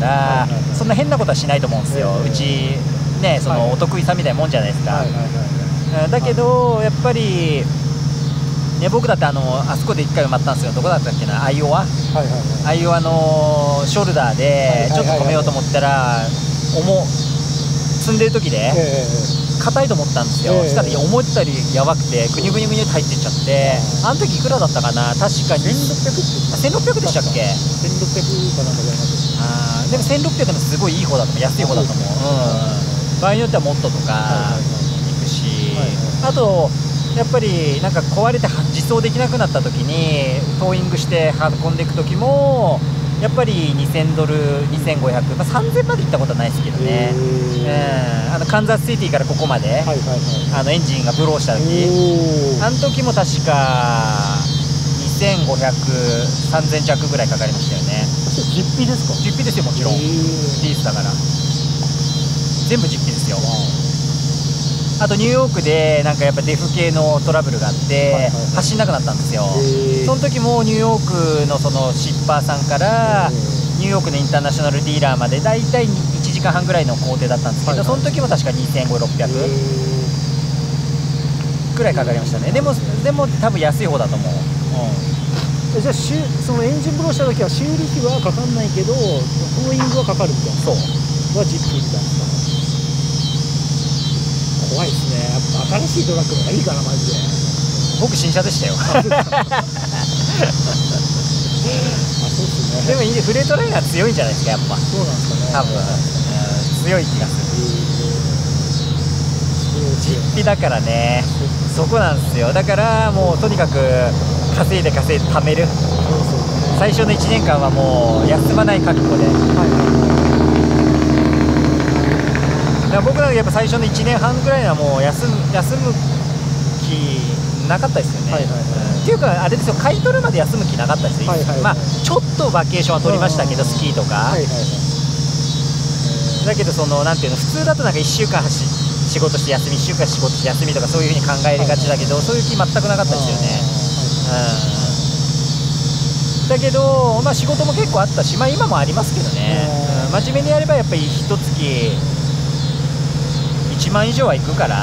そんな変なことはしないと思うんですよ。うちね、そのお得意さんみたいなもんじゃないですか。だけどやっぱりね、僕だってあそこで1回埋まったんですよ。どこだったっけな、アイオワのショルダーでちょっと止めようと思ったら積んでる時で硬いと思ったんですよ。したら思ったよりやばくてグニュグニュグニュって入ってっちゃって、あの時いくらだったかな、確かに1600でしたっけ。 1600かなんかじゃなくて、 でも1600のすごいいい方だと思う、安い方だと思う。場合によってはもっととかいくし、あとやっぱりなんか壊れて自走できなくなった時にトーイングして運んでいく時もやっぱり2000ドル、2500、3000まで行ったことはないですけどね。カンザスシティからここまでエンジンがブローした時、あの時も確か2500、3000弱ぐらいかかりましたよね。 実費ですか？ 実費ですよ、もちろん。リースだから全部実費ですよ。あとニューヨークでなんかやっぱデフ系のトラブルがあって走んなくなったんですよ。その時もニューヨークのそのシッパーさんからニューヨークのインターナショナルディーラーまでだいたい1時間半ぐらいの工程だったんですけど、その時も確か2500、600くらいかかりましたね。でも多分安い方だと思う。 じゃあそのエンジンブローした時は修理費はかかんないけどトーイングはかかるみたいな。 そうは実費みたいな。怖いですね。やっぱ新しいトラックの方がいいかな、マジで。 僕新車でしたよ。でもフレートライナー強いんじゃないですか、やっぱ。 そうなんですかね。 多分強い気がする。実費だからね、そこなんですよ。だからもうとにかく稼いで貯める。最初の1年間はもう休まない覚悟で。僕らやっぱ最初の1年半ぐらいはもう休む気なかったですよね。っていうかあれですよ、買い取るまで休む気なかったですよ。まあちょっとバケーションは取りましたけど、スキーとか。だけどそのなんていうの、普通だとなんか1週間仕事して休み、1週間仕事して休みとかそういうふうに考えがちだけど、そういう気全くなかったですよね。だけど、まあ、仕事も結構あったし、まあ、今もありますけどね、真面目にやればやっぱり1月1万以上はいくから、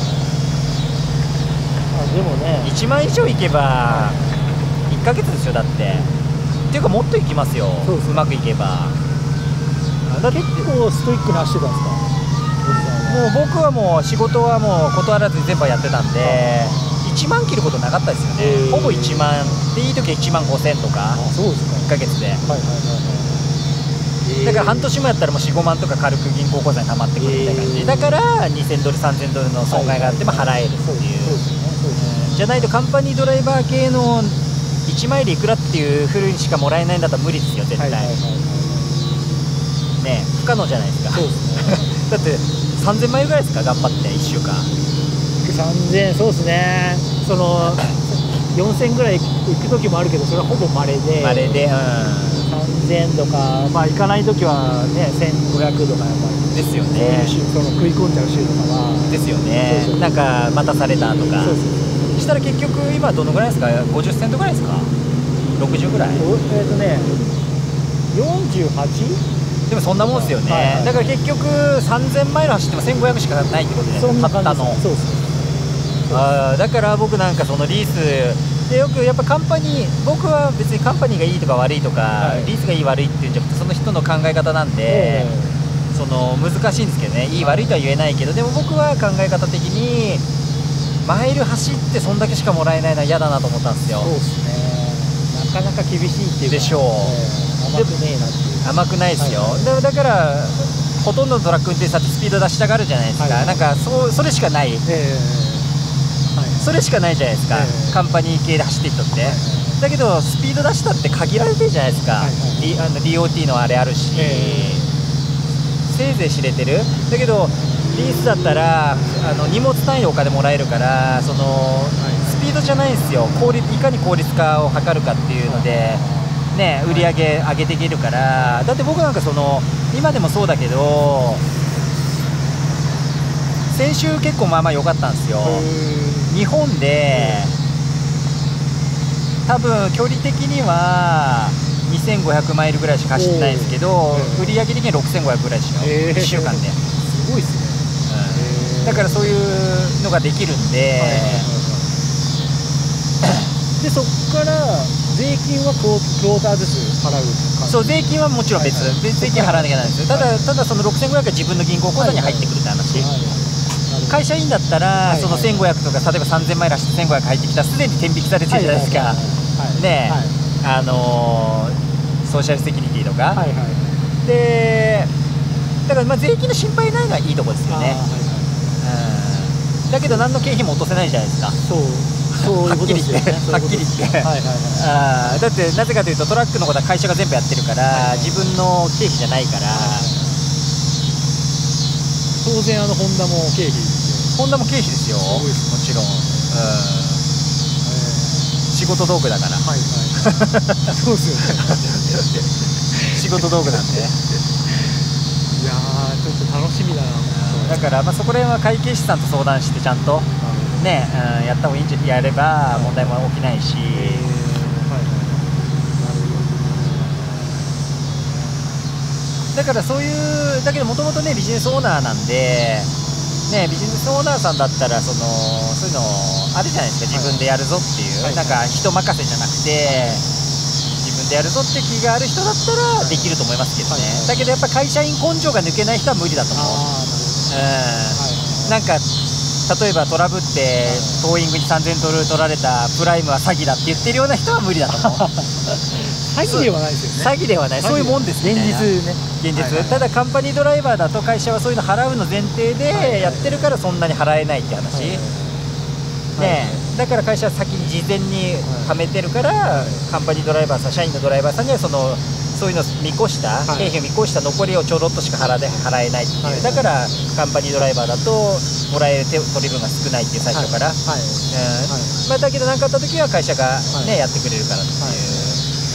でもね、 1万以上いけば1ヶ月ですよ、だって。っていうかもっといきますよ、うまくいけば。 結構ストイックに走ってたんですか？ もう僕はもう仕事はもう断らずに全部やってたんで、1万切ることなかったですよね。ほぼ1万で、いい時は1万5000とか、1ヶ月で。だから半年もやったらもう4、5万とか軽く銀行口座に溜まってくるみたいな感じ、だから2000ドル、3000ドルの損害があっても払えるっていう、じゃないとカンパニードライバー系の1マイルいくらっていうふうにしかもらえないんだったら無理ですよ、絶対。ね、不可能じゃないですか。だって3000マイルぐらいですか、頑張って1週間。 3000、そうですね。その4000ぐらい行く時もあるけど、それはほぼ稀で。3000とか、まあ行かない時はね、1500とかやっぱり。ですよね。その食い込んじゃう週とかは。 ですよね。なんか待たされたとか。したら結局今どのぐらいですか？50セントぐらいですか？60ぐらい？ 48？ でもそんなもんですよね。だから結局3000マイル走っても1500しかないってことで、たったの。だから僕なんかそのリースでよくやっぱカンパニー、僕は別にカンパニーがいいとか悪いとか、 はい、 リースがいい悪いっていうんじゃなくてその人の考え方なんで、その難しいんですけどね、いい悪いとは言えないけど、でも僕は考え方的にマイル走ってそんだけしかもらえないのは嫌だなと思ったんですよ。 そうですね、なかなか厳しいっていうかでしょう、 甘くねえなっていう。 甘くないですよ、 はい、 だからほとんどのトラック運転手さんってスピード出したがるじゃないですか、 はい、 なんかそれしかない、それしかないじゃないですか、カンパニー系で走ってる人って、だけどスピード出したって限られてるじゃないですか、DOT のあれあるし、せいぜい知れてる。だけどリースだったら荷物単位でお金もらえるから、そのスピードじゃないんですよ、いかに効率化を図るかっていうので、ね、売り上げ上げていけるから。だって僕なんか今でもそうだけど、先週結構まあまあ良かったんですよ。日本で多分距離的には2500マイルぐらいしか走ってないんですけど、売り上げ的には6500ぐらいしよ、1週間で。 すごいですね、 だからそういうのができるんで、 でそこから税金はクォーターずつ払う感じ。 そう、税金はもちろん別、税金払わなきゃいけないんですよ。ただその6500は自分の銀行口座に入ってくるって話。会社員だったらその1500とか例えば3000マイル走って1500入ってきたらすでに天引きされてるじゃないですか。ね、ソーシャルセキュリティとか。でだからまあ税金の心配ないのはいいとこですよね。だけど何の経費も落とせないじゃないですか。はっきり言って、はっきり言って、だってなぜかというとトラックのことは会社が全部やってるから、自分の経費じゃないから。 当然ホンダも経費ですよ。 ホンダも経費ですよ、もちろん。仕事道具だから。 そうですよね。 仕事道具なんで。 いやー、ちょっと楽しみだな。 だからまあそこら辺は会計士さんと相談してちゃんとね、やった方がいいんじゃ、やれば問題も起きないし。だからそういう、だけどもともとねビジネスオーナーなんで、ね、ビジネスオーナーさんだったらそういうのあるじゃないですか、自分でやるぞっていう、なんか人任せじゃなくて自分でやるぞって気がある人だったらできると思いますけどね。だけどやっぱ会社員根性が抜けない人は無理だと思う。なんか例えばトラブってトーイングに3000ドル取られたプライムは詐欺だって言ってるような人は無理だと思う。 詐欺ではないですよね。 詐欺ではない、そういうもんですみたいな。 現実ね。 現実、ただカンパニードライバーだと会社はそういうの払うの前提でやってるからそんなに払えないって話、ね、だから会社は先に事前に貯めてるから、カンパニードライバーさん、社員のドライバーさんにはそういうのを見越した、経費を見越した残りをちょろっとしか払えないっていう、だからカンパニードライバーだともらえる取り分が少ないっていう、最初から。だけど何かあった時は会社がねやってくれるからっていう。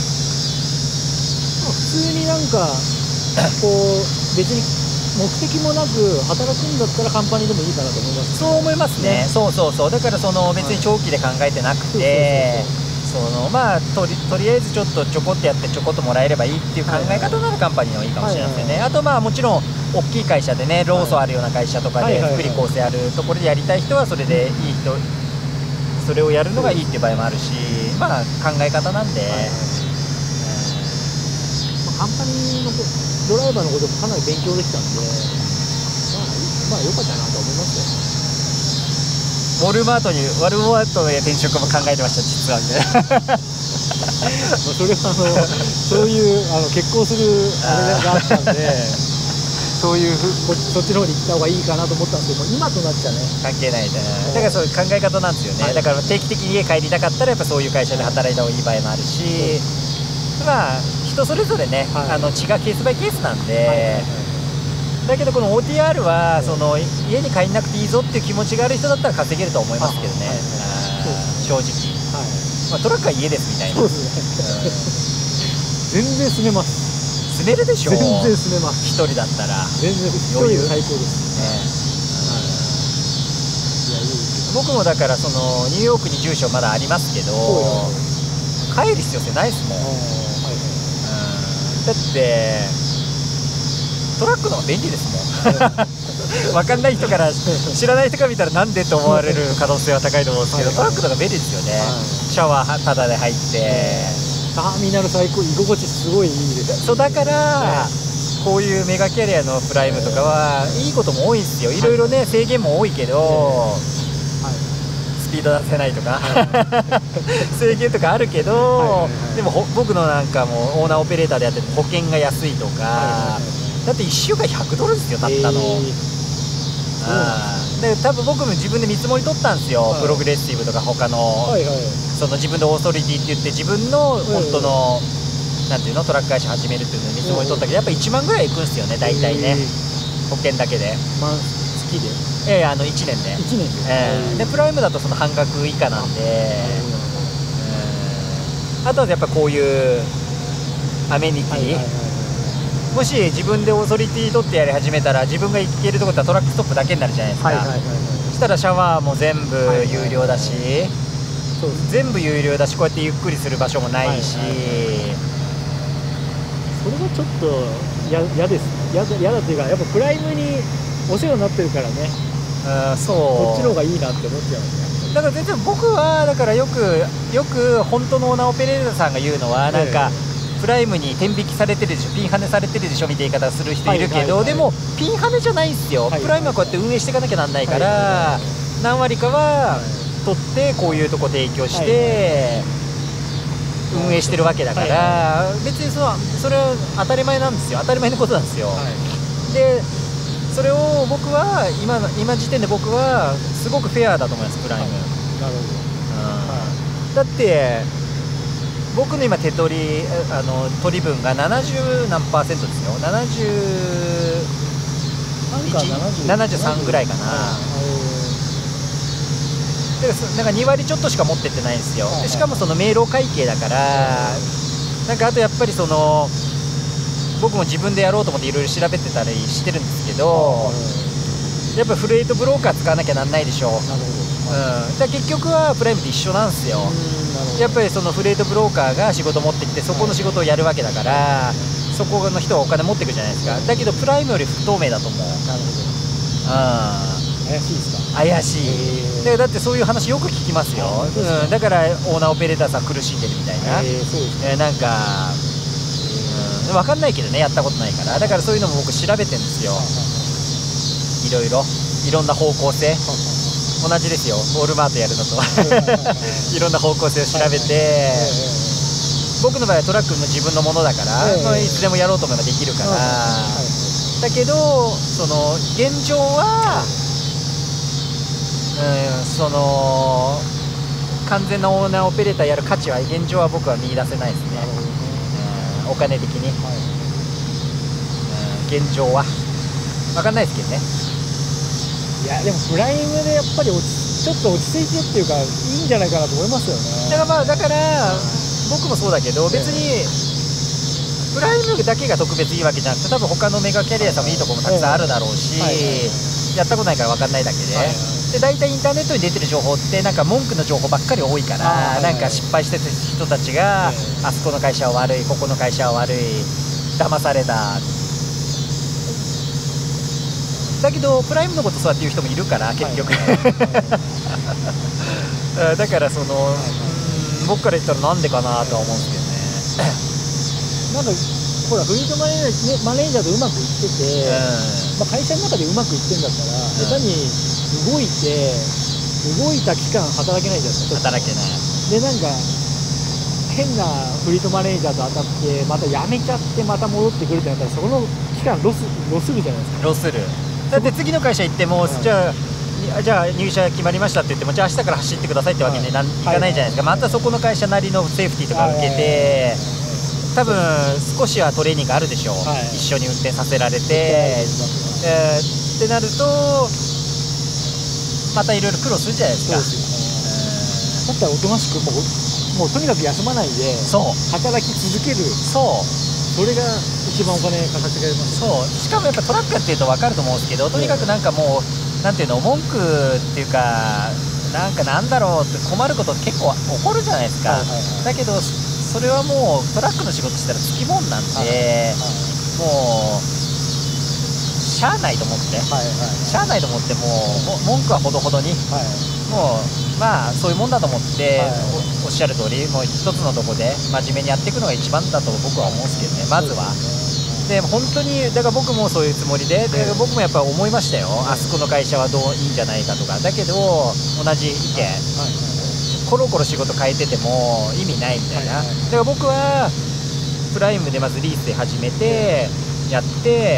普通になんかこう別に目的もなく働くんだったらカンパニーでもいいかなと思います。 そう思いますね。そうだから別に長期で考えてなくて、まあとりあえずちょこっとやってちょこっともらえればいいっていう考え方ならカンパニーの方がいいかもしれないですよね。あとまあもちろん大きい会社でね、ローソンあるような会社とかで福利厚生あるところでやりたい人はそれでいい人、それをやるのがいいっていう場合もあるし、まあ考え方なんで。 カンパニーのドライバーのこともかなり勉強できたんで、まあ良かったなと思いますよ。 ウォルマートへ転職も考えてました、実はね。 それはそういう結婚するあれがあったんで、そっちの方に行った方がいいかなと思ったんですけど、今となっちゃね関係ないね。だからそういう考え方なんですよね。だから定期的に家帰りたかったらやっぱそういう会社で働いた方がいい場合もあるし、まあ人それぞれね、違うケースバイケースなんで。だけどこの OTR は家に帰んなくていいぞっていう気持ちがある人だったら稼げると思いますけどね、正直。まあトラックは家ですみたいな。 そうですね。全然住めます。 住めるでしょ。 全然住めます。 一人だったら全然余裕、最高ですね。僕もだからニューヨークに住所まだありますけど、帰る必要性ないですもん。だってトラックの方が便利ですもん。 分かんない人から知らない人から見たらなんでと思われる可能性は高いと思うんですけど、トラックとか便利ですよね、シャワータダで入って、 ターミナル最高、居心地すごいいいです。 そうだから、こういうメガキャリアのプライムとかはいいことも多いんですよ。いろいろね制限も多いけど、スピード出せないとか制限とかあるけど、でも僕のなんかもオーナーオペレーターでやってて保険が安いとか、だって1週間100ドルですよ、たったの。で多分僕も自分で見積もり取ったんですよ、プログレッシブとか他の、その自分でオーソリティって言って自分の本当のなんていうのトラック会社始めるっていうので見積もり取ったけど、やっぱ1万ぐらいいくんですよね、大体ね、保険だけで。 月で 1年で。1年でプライムだとその半額以下なんで、あとはやっぱこういうアメニティ、もし自分でオーソリティ取ってやり始めたら自分が行けるところだったらトラックストップだけになるじゃないですか。そしたらシャワーも全部有料だし、全部有料だし、こうやってゆっくりする場所もないし、 それはちょっと嫌です。嫌だというか、やっぱプライムにお世話になってるからね、 そうこっちの方がいいなって思っちゃうね。 だから全然僕はだからよく本当のオーナーオペレーターさんが言うのは、なんかプライムに天引きされてるでしょ、ピンハネされてるでしょみたいな言い方する人いるけど、でもピンハネじゃないんですよ、プライムはこうやって運営していかなきゃなんないから、何割かは取ってこういうとこ提供して運営してるわけだから、別にそれは当たり前なんですよ、当たり前のことなんですよ。でそれを僕は今時点で僕はすごくフェアだと思います、プライム。 なるほど。 だって僕の今手取り取り分が70何パーセントですよ、73ぐらいかな。なんか2割ちょっとしか持ってってないんですよ。でしかもその明朗会計だから、なんかあとやっぱりその僕も自分でやろうと思っていろいろ調べてたりしてるんですけど、やっぱフレートブローカー使わなきゃなんないでしょ。だから結局はプライムと一緒なんですよ。やっぱりそのフレートブローカーが仕事持ってきてそこの仕事をやるわけだから、そこの人はお金持ってくるじゃないですか。だけどプライムより不透明だと思う。 なるほど。怪しいですか。 怪しい。だってそういう話よく聞きますよ。だからオーナーオペレーターさん苦しんでるみたいな。なんか分かんないけどね、やったことないから。だからそういうのも僕調べてるんですよ、いろんな方向性。同じですよ、ウォールマートやるのといろんな方向性を調べて、僕の場合はトラックも自分のものだから、いつでもやろうと思えばできるから、だけどその現状は、その完全なオーナーオペレーターやる価値は現状は僕は見出せないですね、お金的に、現状は分かんないですけどね。 いやでもプライムでやっぱりちょっと落ち着いてっていうかいいんじゃないかなと思いますよね。 だから僕もそうだけど、別にプライムだけが特別いいわけじゃなくて、多分他のメガキャリアさんもいいところもたくさんあるだろうし、やったことないから分かんないだけで、大体インターネットに出てる情報ってなんか文句の情報ばっかり多いから、なんか失敗してる人たちがあそこの会社は悪い、ここの会社は悪い、騙された。だけどプライムのことそうやって言う人もいるから結局、だからその、僕から言ったらなんでかなとは思うんですけどね。 なんかほらフリードマネージャーとうまくいってて、会社の中でうまくいってんだったら、下手に動いた期間働けないじゃないですか。 働けないで、なんか変なフリードマネージャーと当たってまた辞めちゃってまた戻ってくるってなったら、そこの期間ロスるじゃないですか。 ロスる。だって次の会社行っても、じゃあ入社決まりましたって言っても、じゃあ明日から走ってくださいってわけにいかないじゃないですか。またそこの会社なりのセーフティーとか受けて、多分少しはトレーニングあるでしょう、一緒に運転させられて、ってなるとまたいろいろ苦労するじゃないですか。 だったらおとなしくもうとにかく休まないで働き続ける。それが一番お金かかってくれます。 しかもやっぱトラックやってると分かると思うんですけど、とにかくなんかもうなんていうの、文句っていうか、なんだろうって困ること結構起こるじゃないですか。だけどそれはもうトラックの仕事したらつきもんなんで、もうしゃあないと思って、 はいはいしゃあないと思って、もう文句はほどほどに、 はいもうまあそういうもんだと思って、 はいおっしゃる通り、もう一つのとこで真面目にやっていくのが一番だと僕は思うんですけどね、まずは。で本当にだから僕もそういうつもりで、僕もやっぱ思いましたよ、あそこの会社はどういいんじゃないかとか。だけど同じ意見、コロコロ仕事変えてても意味ないみたいな。だから僕はプライムでまずリースで始めてやって、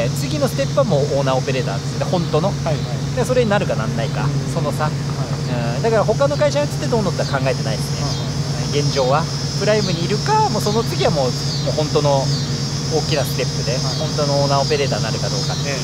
次のステップはもうオーナーオペレーターですね、本当の。でそれになるかなんないか、その差、だから他の会社やっててどうのって考えてないですね、現状は。プライムにいるか、もうその次はもう本当の大きなステップで、本当のオーナーオペレーターになるかどうかっていう。 で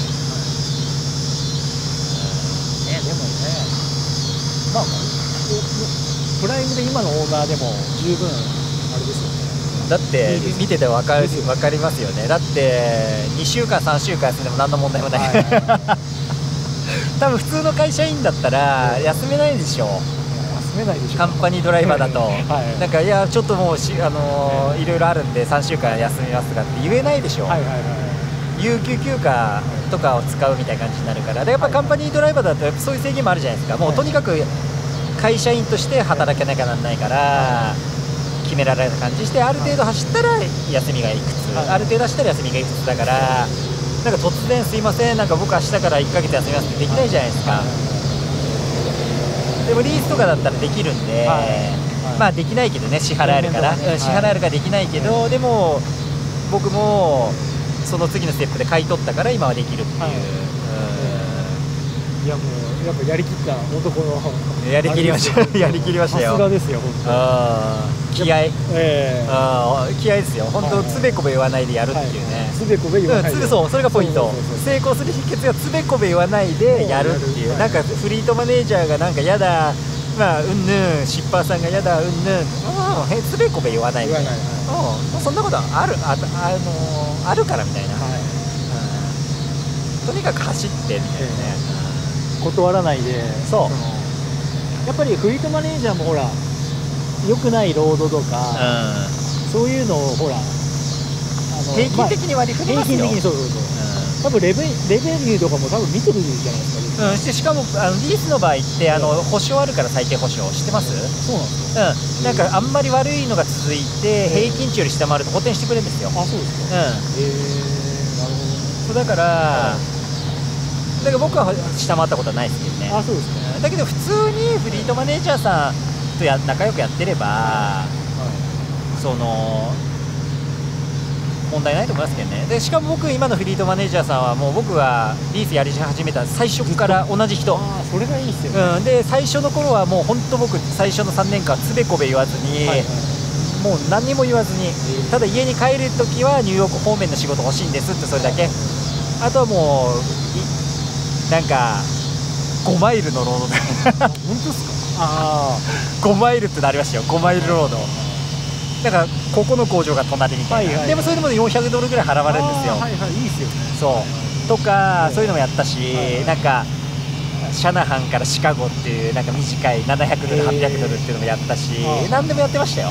もね、まあプライムで今のオーナーでも十分あれですよね。 だって見てて分かりますよね。だって2週間3週間休んでも何の問題もない、多分普通の会社員だったら休めないでしょ、 休めないでしょ、 カンパニードライバーだと、 はいなんかいやちょっともういろいろあるんで3週間休みますとかって言えないでしょ、有給休暇とかを使うみたいな感じになるから。でやっぱカンパニードライバーだとやっぱそういう制限もあるじゃないですか。もうとにかく会社員として働けなきゃなんないから、決められた感じして、ある程度走ったら休みがいくつ、ある程度走ったら休みがいくつだから、なんか突然すいません、なんか僕明日から1ヶ月休みますってできないじゃないですか。でもリースとかだったらできるんで、まあできないけどね、支払えるから、支払えるからできないけど、でも僕もその次のステップで買い取ったから今はできるっていう。 いやもうやっぱやりきった男のやりきりました、やりきりましたよ。 さすがですよ本当。 気合、気合ですよ本当。つべこべ言わないでやるっていうね。 つべこべ言わないで、 そう、それがポイント。成功する秘訣がつべこべ言わないでやるっていう。なんかフリートマネージャーがなんかやだ、まあうんぬん、シッパーさんがやだうんぬん、つべこべ言わないみたいな、そんなことあるからみたいな、とにかく走ってみたいなね、 断らないで。 そうやっぱりフリートマネージャーもほら良くないロードとか、そういうのをほら平均的に割り振りますよ。 平均的にそう多分レビューとかも多分見てるじゃないですか。 しかもリースの場合って保証あるから、最低保証知ってます？ そうなんですか。 なんかあんまり悪いのが続いて平均値より下回ると補填してくれるんですよ。 あ、そうですか。なるほど。 だから僕は下回ったことはないですけどね。 あ、そうですか。 だけど普通にフリートマネージャーさんと仲良くやってれば、その問題ないと思いますけどね。でしかも僕今のフリートマネージャーさんはもう僕はリースやり始めた最初から同じ人。 それがいいですよね。 で最初の頃はもう本当僕最初の3年間つべこべ言わずに、もう何にも言わずに、ただ家に帰るときはニューヨーク方面の仕事欲しいんですってそれだけ。あとはもうなんか5マイルのロードで本当ですか。 5マイルってなりましたよ、5マイルロードだからここの工場が隣みたいな、でもそれでも$400ぐらい払われるんですよ。 いいですよね。 そうとか、そういうのもやったし、なんかシャナハンからシカゴっていうなんか短い$700、$800っていうのもやったし、何でもやってましたよ。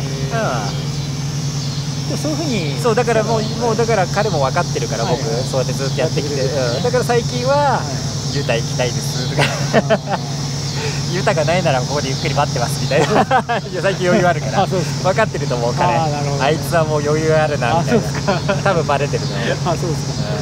そういうふうに、 そうだからもうだから彼も分かってるから、僕そうやってずっとやってきて、だから最近はユタ行きたいですとかユタがないならここでゆっくり待ってますみたいないや最近余裕あるから分かってると思う彼。あいつはもう余裕あるなみたいな、多分バレてるの。 そうですか。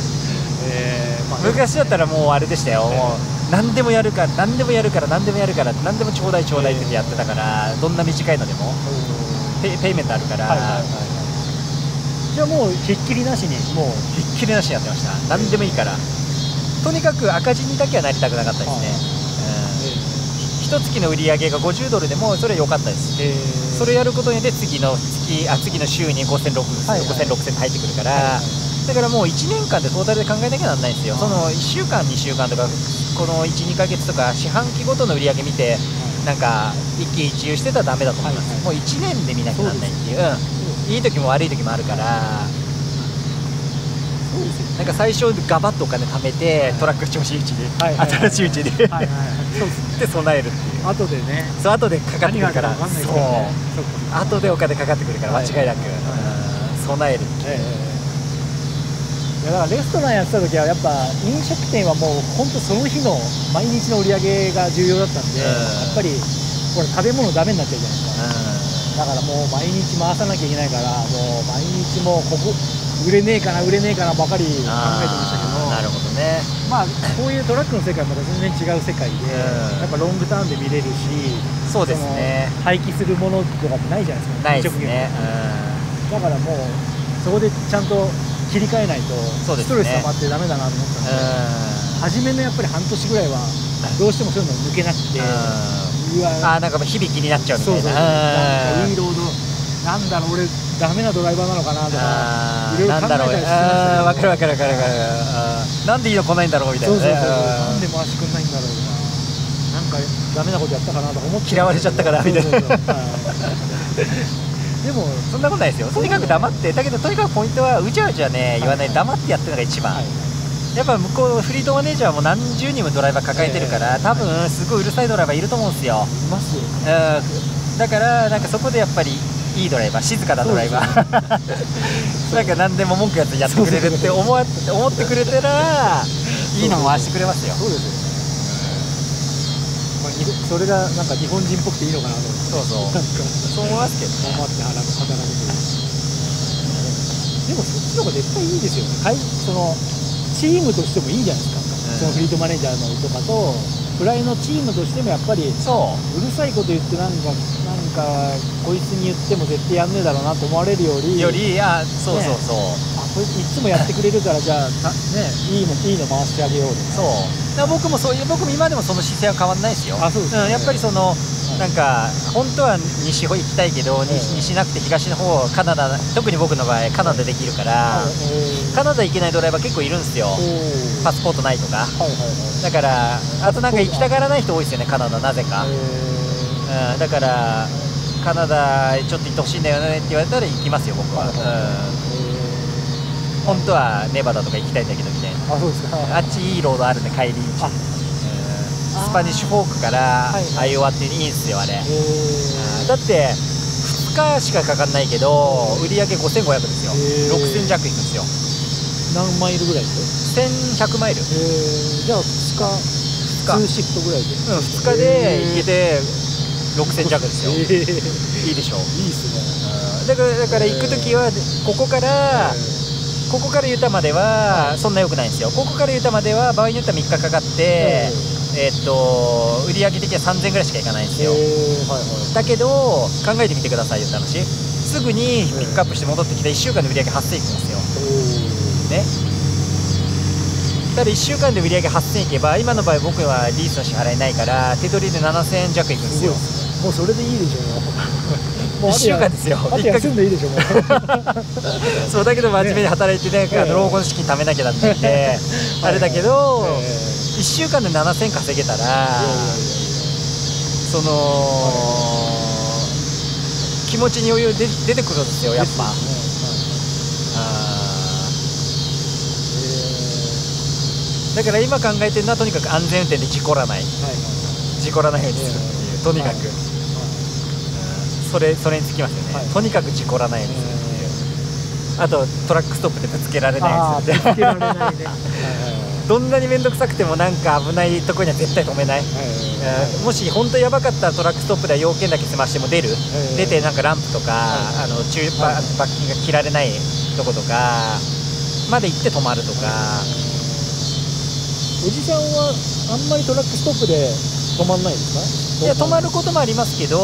昔だったらもうあれでしたよ、もう何でもやるから何でもやるから何でもやるから何でもちょうだいちょうだいってやってたから、どんな短いのでもペイメントあるから、 じゃあもうひっきりなしに、もうひっきりなしにやってました。何でもいいから、とにかく赤字にだけはなりたくなかったですね。一月の売り上げが$50でもそれは良かったです。それやることによって次の週に5000、6000って入ってくるから、だからもう1年間でトータルで考えなきゃならないんですよ。その1週間2週間とかこの1、2ヶ月とか四半期ごとの売り上げ見てなんか一喜一憂してたらダメだと思います。もう1年で見なきゃならないっていう、いい時も悪い時もあるから、なんか最初ガバッとお金貯めてトラック調子いいうちに、新しいうちにで備えるっていう。 後でね、 そう後でかかってくるから、そう後でお金かかってくるから間違いなく備えるっていう。 やだからレストランやってた時はやっぱ飲食店はもう本当その日の毎日の売り上げが重要だったんで、やっぱりこれ食べ物ダメになっちゃうじゃないですか。だからもう毎日回さなきゃいけないから、もう毎日もうここ売れねえかな売れねえかなばかり考えてましたけど、 なるほどね。 まあこういうトラックの世界はまた全然違う世界で、やっぱロングターンで見れるし、 そうですね、 廃棄するものとかってないじゃないですか。 ないですね。 だからもうそこでちゃんと切り替えないとストレス溜まってダメだなと思ったんで、初めのやっぱり半年ぐらいはどうしてもそういうの抜けなくて、うわなんか日々気になっちゃうみたいな。 なんかいいロードなんだろう、俺ダメなドライバーなのかなとかいろいろ考えたりしてましたけど、 わかるわかるわかるわかる。なんでいいの来ないんだろうみたいなね。 なんで回してくんないんだろうとか、なんかダメなことやったかなとか思って、 嫌われちゃったからみたいな。 でもそんなことないですよ。とにかく黙って、だけどとにかくポイントはうじゃうじゃね言わない、黙ってやってるのが一番。やっぱ向こうフリートマネージャーはもう何十人もドライバー抱えてるから、多分すごいうるさいドライバーいると思うんですよ。 いますよ。 だからなんかそこでやっぱりいいドライバー、静かなドライバーなんか何でも文句やってやってくれるって思ってくれたらいいの回してくれますよ。 そうですよね。それがなんか日本人っぽくていいのかなと思って。 そう思いますけどね。 頑張って働くという。でもそっちの方が絶対いいですよね。そのチームとしてもいいじゃないですか。そのフリートマネージャーのとかとフライのチームとしてもやっぱりうるさいこと言ってなんかこいつに言っても絶対やんねえだろうなと思われるより、 そうそうそう、 こいついつもやってくれるからじゃあいいの回してあげようとか。 そうだから僕も今でもその姿勢は変わんないですよ。 そうですね。 やっぱりそのなんか本当は西行きたいけど、西なくて東の方、カナダ、特に僕の場合カナダできるから、カナダ行けないドライバー結構いるんですよ。パスポートないとか。だからあとなんか行きたがらない人多いですよね、カナダなぜか。だからカナダちょっと行ってほしいんだよねって言われたら行きますよ僕は。本当はネバダとか行きたいんだけどみたいな。あっちいいロードあるんで帰り道。スパニッシュフォークからアイオワっていいんですよあれ。だって2日しかかかんないけど売り上げ5500ですよ。6000弱いくんですよ。 何マイルぐらいで ？1100マイル。 じゃあ2シフトぐらいで。 2日で行けて6000弱ですよ。いいでしょ。 いいっすね。 だから行く時はここからユタまではそんな良くないんですよ。ここからユタまでは場合によっては3日かかって、売り上げ的には3000ぐらいしかいかないんですよ。だけど考えてみてくださいよって話。すぐにピックアップして戻ってきた1週間で売り上げ8000いくんですよ。ね。ただ1週間で売り上げ8000いけば、今の場合僕はリースの支払いないから手取りで7000円弱いくんですよ。 もうそれでいいでしょう。 1週間ですよ。 あと休んでいいでしょ。 そうだけど真面目に働いてね、老後の資金貯めなきゃだってってあれだけど、1週間で7000円稼げたらその気持ちに余裕出てくるんですよやっぱ。だから今考えてるのはとにかく安全運転で事故らないようにするっていう、とにかくそれにつきますよね。とにかく事故らないようにするっていう。あとトラックストップでぶつけられないようにするって。どんなに面倒くさくてもなんか危ないところには絶対止めない。もし本当にやばかったらトラックストップでは要件だけ済ましても出てなんかランプとかバッキンが切られないとことかまで行って止まるとか。 おじさんはあんまりトラックストップで止まんないですか？ いや止まることもありますけど、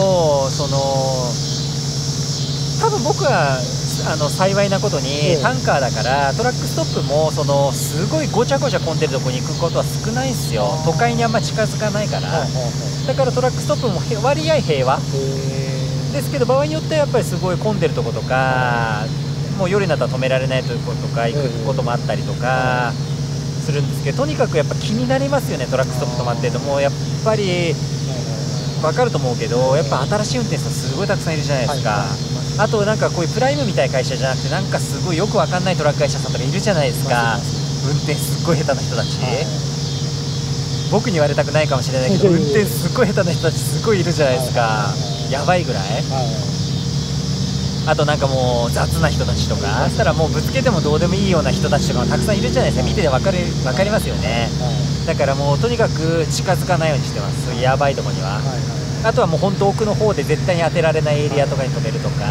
多分僕は幸いなことにタンカーだからトラックストップもすごいごちゃごちゃ混んでるとこに行くことは少ないんですよ。都会にあんま近づかないから。だからトラックストップも割合平和ですけど、場合によってはやっぱりすごい混んでるとことか、もう夜になったら止められないとことか行くこともあったりとかするんですけど、とにかくやっぱ気になりますよね。トラックストップ止まってるともうやっぱり分かると思うけど、やっぱ新しい運転手さんすごいたくさんいるじゃないですか。あとなんかこういうプライムみたいな会社じゃなくて、なんかすごいよく分かんないトラック会社さんとかいるじゃないですか。運転すっごい下手な人たち、僕に言われたくないかもしれないけど運転すっごい下手な人たちすごいいるじゃないですか。やばいぐらい。 あとなんかもう雑な人たちとか、そしたらもうぶつけてもどうでもいいような人たちとかもたくさんいるじゃないですか。見てて分かりますよね。だからもうとにかく近づかないようにしてます、そういうやばいとこには。あとはもう本当奥の方で絶対に当てられないエリアとかに止めるとか。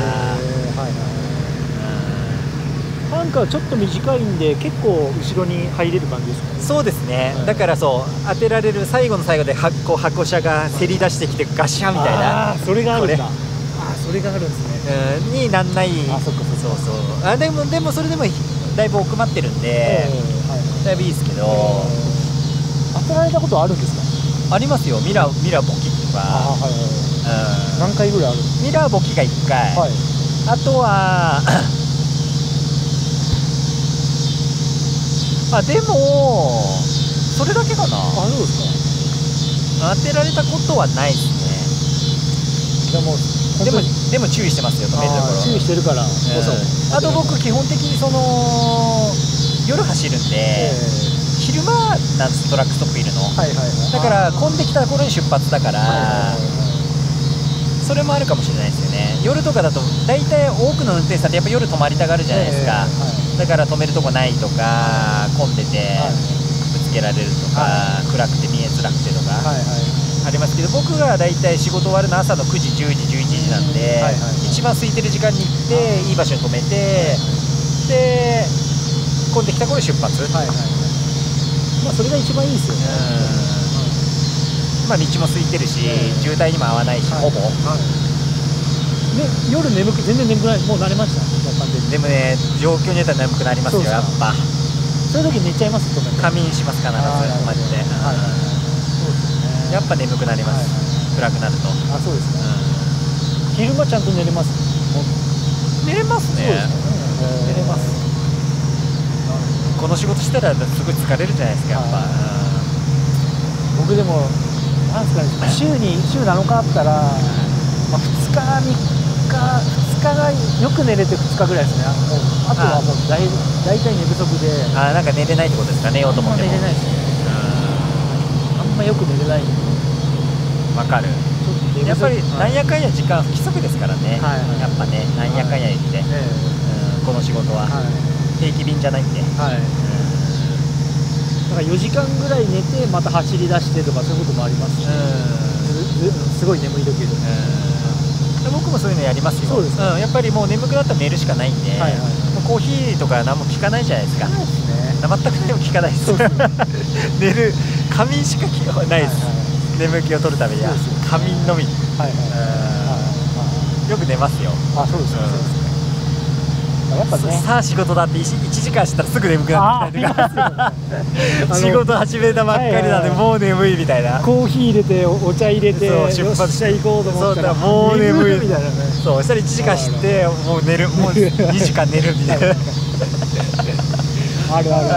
なんかちょっと短いんで結構後ろに入れる感じですかね。 そうですね、だからそう当てられる、最後の最後でこう箱車がせり出してきてガシャンみたいな、 それがあるんだ。それがあるんですね。 になんない。 そっかそっか。 そうでもそれでもだいぶ奥まってるんで、だいぶいいですけど。 当てられたことあるんですか？ ありますよ。ミラーボキとか。 何回ぐらいある？ ミラーボキが1回、あとはでもそれだけかな。 そうですか。当てられたことはないですね。でも注意してますよ、止めるところ。 注意してるから。 あと僕基本的に夜走るんで、昼間なんです、トラックストップいるの。だから混んできた頃に出発だから、それもあるかもしれないですよね。夜とかだと大体多くの運転手さんってやっぱ夜止まりたがるじゃないですか。だから止めるとこないとか、混んでてぶつけられるとか、暗くて見えづらくてとかありますけど、僕が大体仕事終わるの朝の9時10時11時なんで、一番空いてる時間に行っていい場所に止めて、で混んできた頃に出発。 それが一番いいですよね。 道も空いてるし、渋滞にも合わないし、ほぼ。 夜全然眠くない。もう慣れました。 でもね、状況によっては眠くなりますよ、やっぱ。 そういう時寝ちゃいます。 仮眠します、必ず。マジで。やっぱ眠くなります、暗くなると。 そうですね。昼間ちゃんと寝れます？ 寝れますね。寝れます。この仕事したらすごい疲れるじゃないですか、やっぱ。 僕でもなんですかね、週7日あったら、2日3日2日がよく寝れて2日ぐらいですね。あとはもう大体寝不足で。 なんか寝れないってことですか、寝ようと思っても。 寝れないですね。あんまよく寝れない。 わかる。やっぱりなんやかんや時間不規則ですからね。やっぱね、なんやかんや言って、この仕事は定期便じゃないんで。 だから4時間ぐらい寝てまた走り出してとか、そういうこともありますし、すごい眠い時で。 僕もそういうのやりますよ。やっぱりもう眠くなったら寝るしかないんで、コーヒーとか何も効かないじゃないですか。全く何も効かないです。寝る仮眠しかないです。眠気を取るためには仮眠のみ。よく寝ますよ。 そうですね。やっぱね、 さあ仕事だって1時間したらすぐ眠くなってきたりとか、仕事始めたばっかりなんでもう眠いみたいな。 コーヒー入れてお茶入れて出発して行こうと思ったらもう眠いみたいなね。 そしたら1時間してもう寝る、もう2時間寝るみたいな。 あります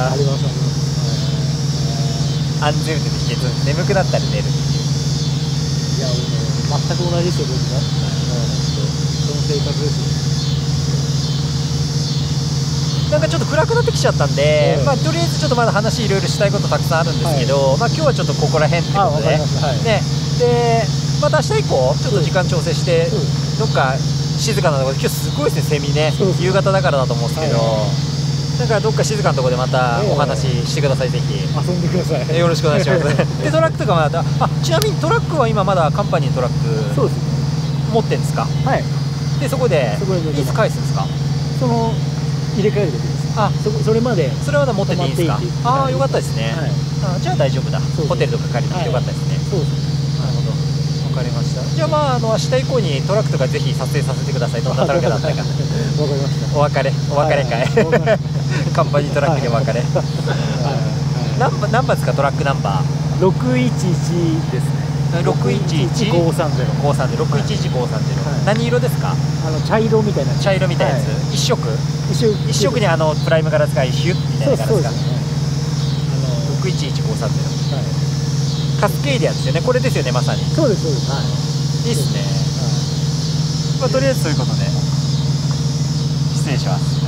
安全運転の秘訣、眠くなったら寝るっていう。 いや全く同じですよ、僕も。その生活ですよ。 なんかちょっと暗くなってきちゃったんで、とりあえずちょっとまだ話いろいろしたいことたくさんあるんですけど、今日はちょっとここら辺ってことで、でまた明日以降ちょっと時間調整してどっか静かなところで、今日すごいですね、セミね。夕方だからだと思うんですけど、だからどっか静かなところでまたお話ししてください、ぜひ。 遊んでください。 よろしくお願いします。でトラックとかまた、ちなみにトラックは今まだカンパニーのトラック持ってるんですか？でそこでいつ返すんですか？ 入れ替える時です。それまで持ってていいんですか？よかったですね。じゃあ大丈夫だ。ホテルとか借りなくてよかったですね。なるほど、わかりました。じゃあ明日以降にトラックとかぜひ撮影させてください。どんなトラックだったか。わかりました。 お別れ会。カンパニートラックでお別れ。何番ですか、トラックナンバー ？611ですね。 611-530。何色ですか？ 茶色みたいな。 茶色みたいなやつ。一色にプライムガラスがヒュッみたいなガラスが。611-530。カスケイディアンですよね。これですよね、まさに。 そうです。 いいっすね。とりあえずそういうことで失礼します。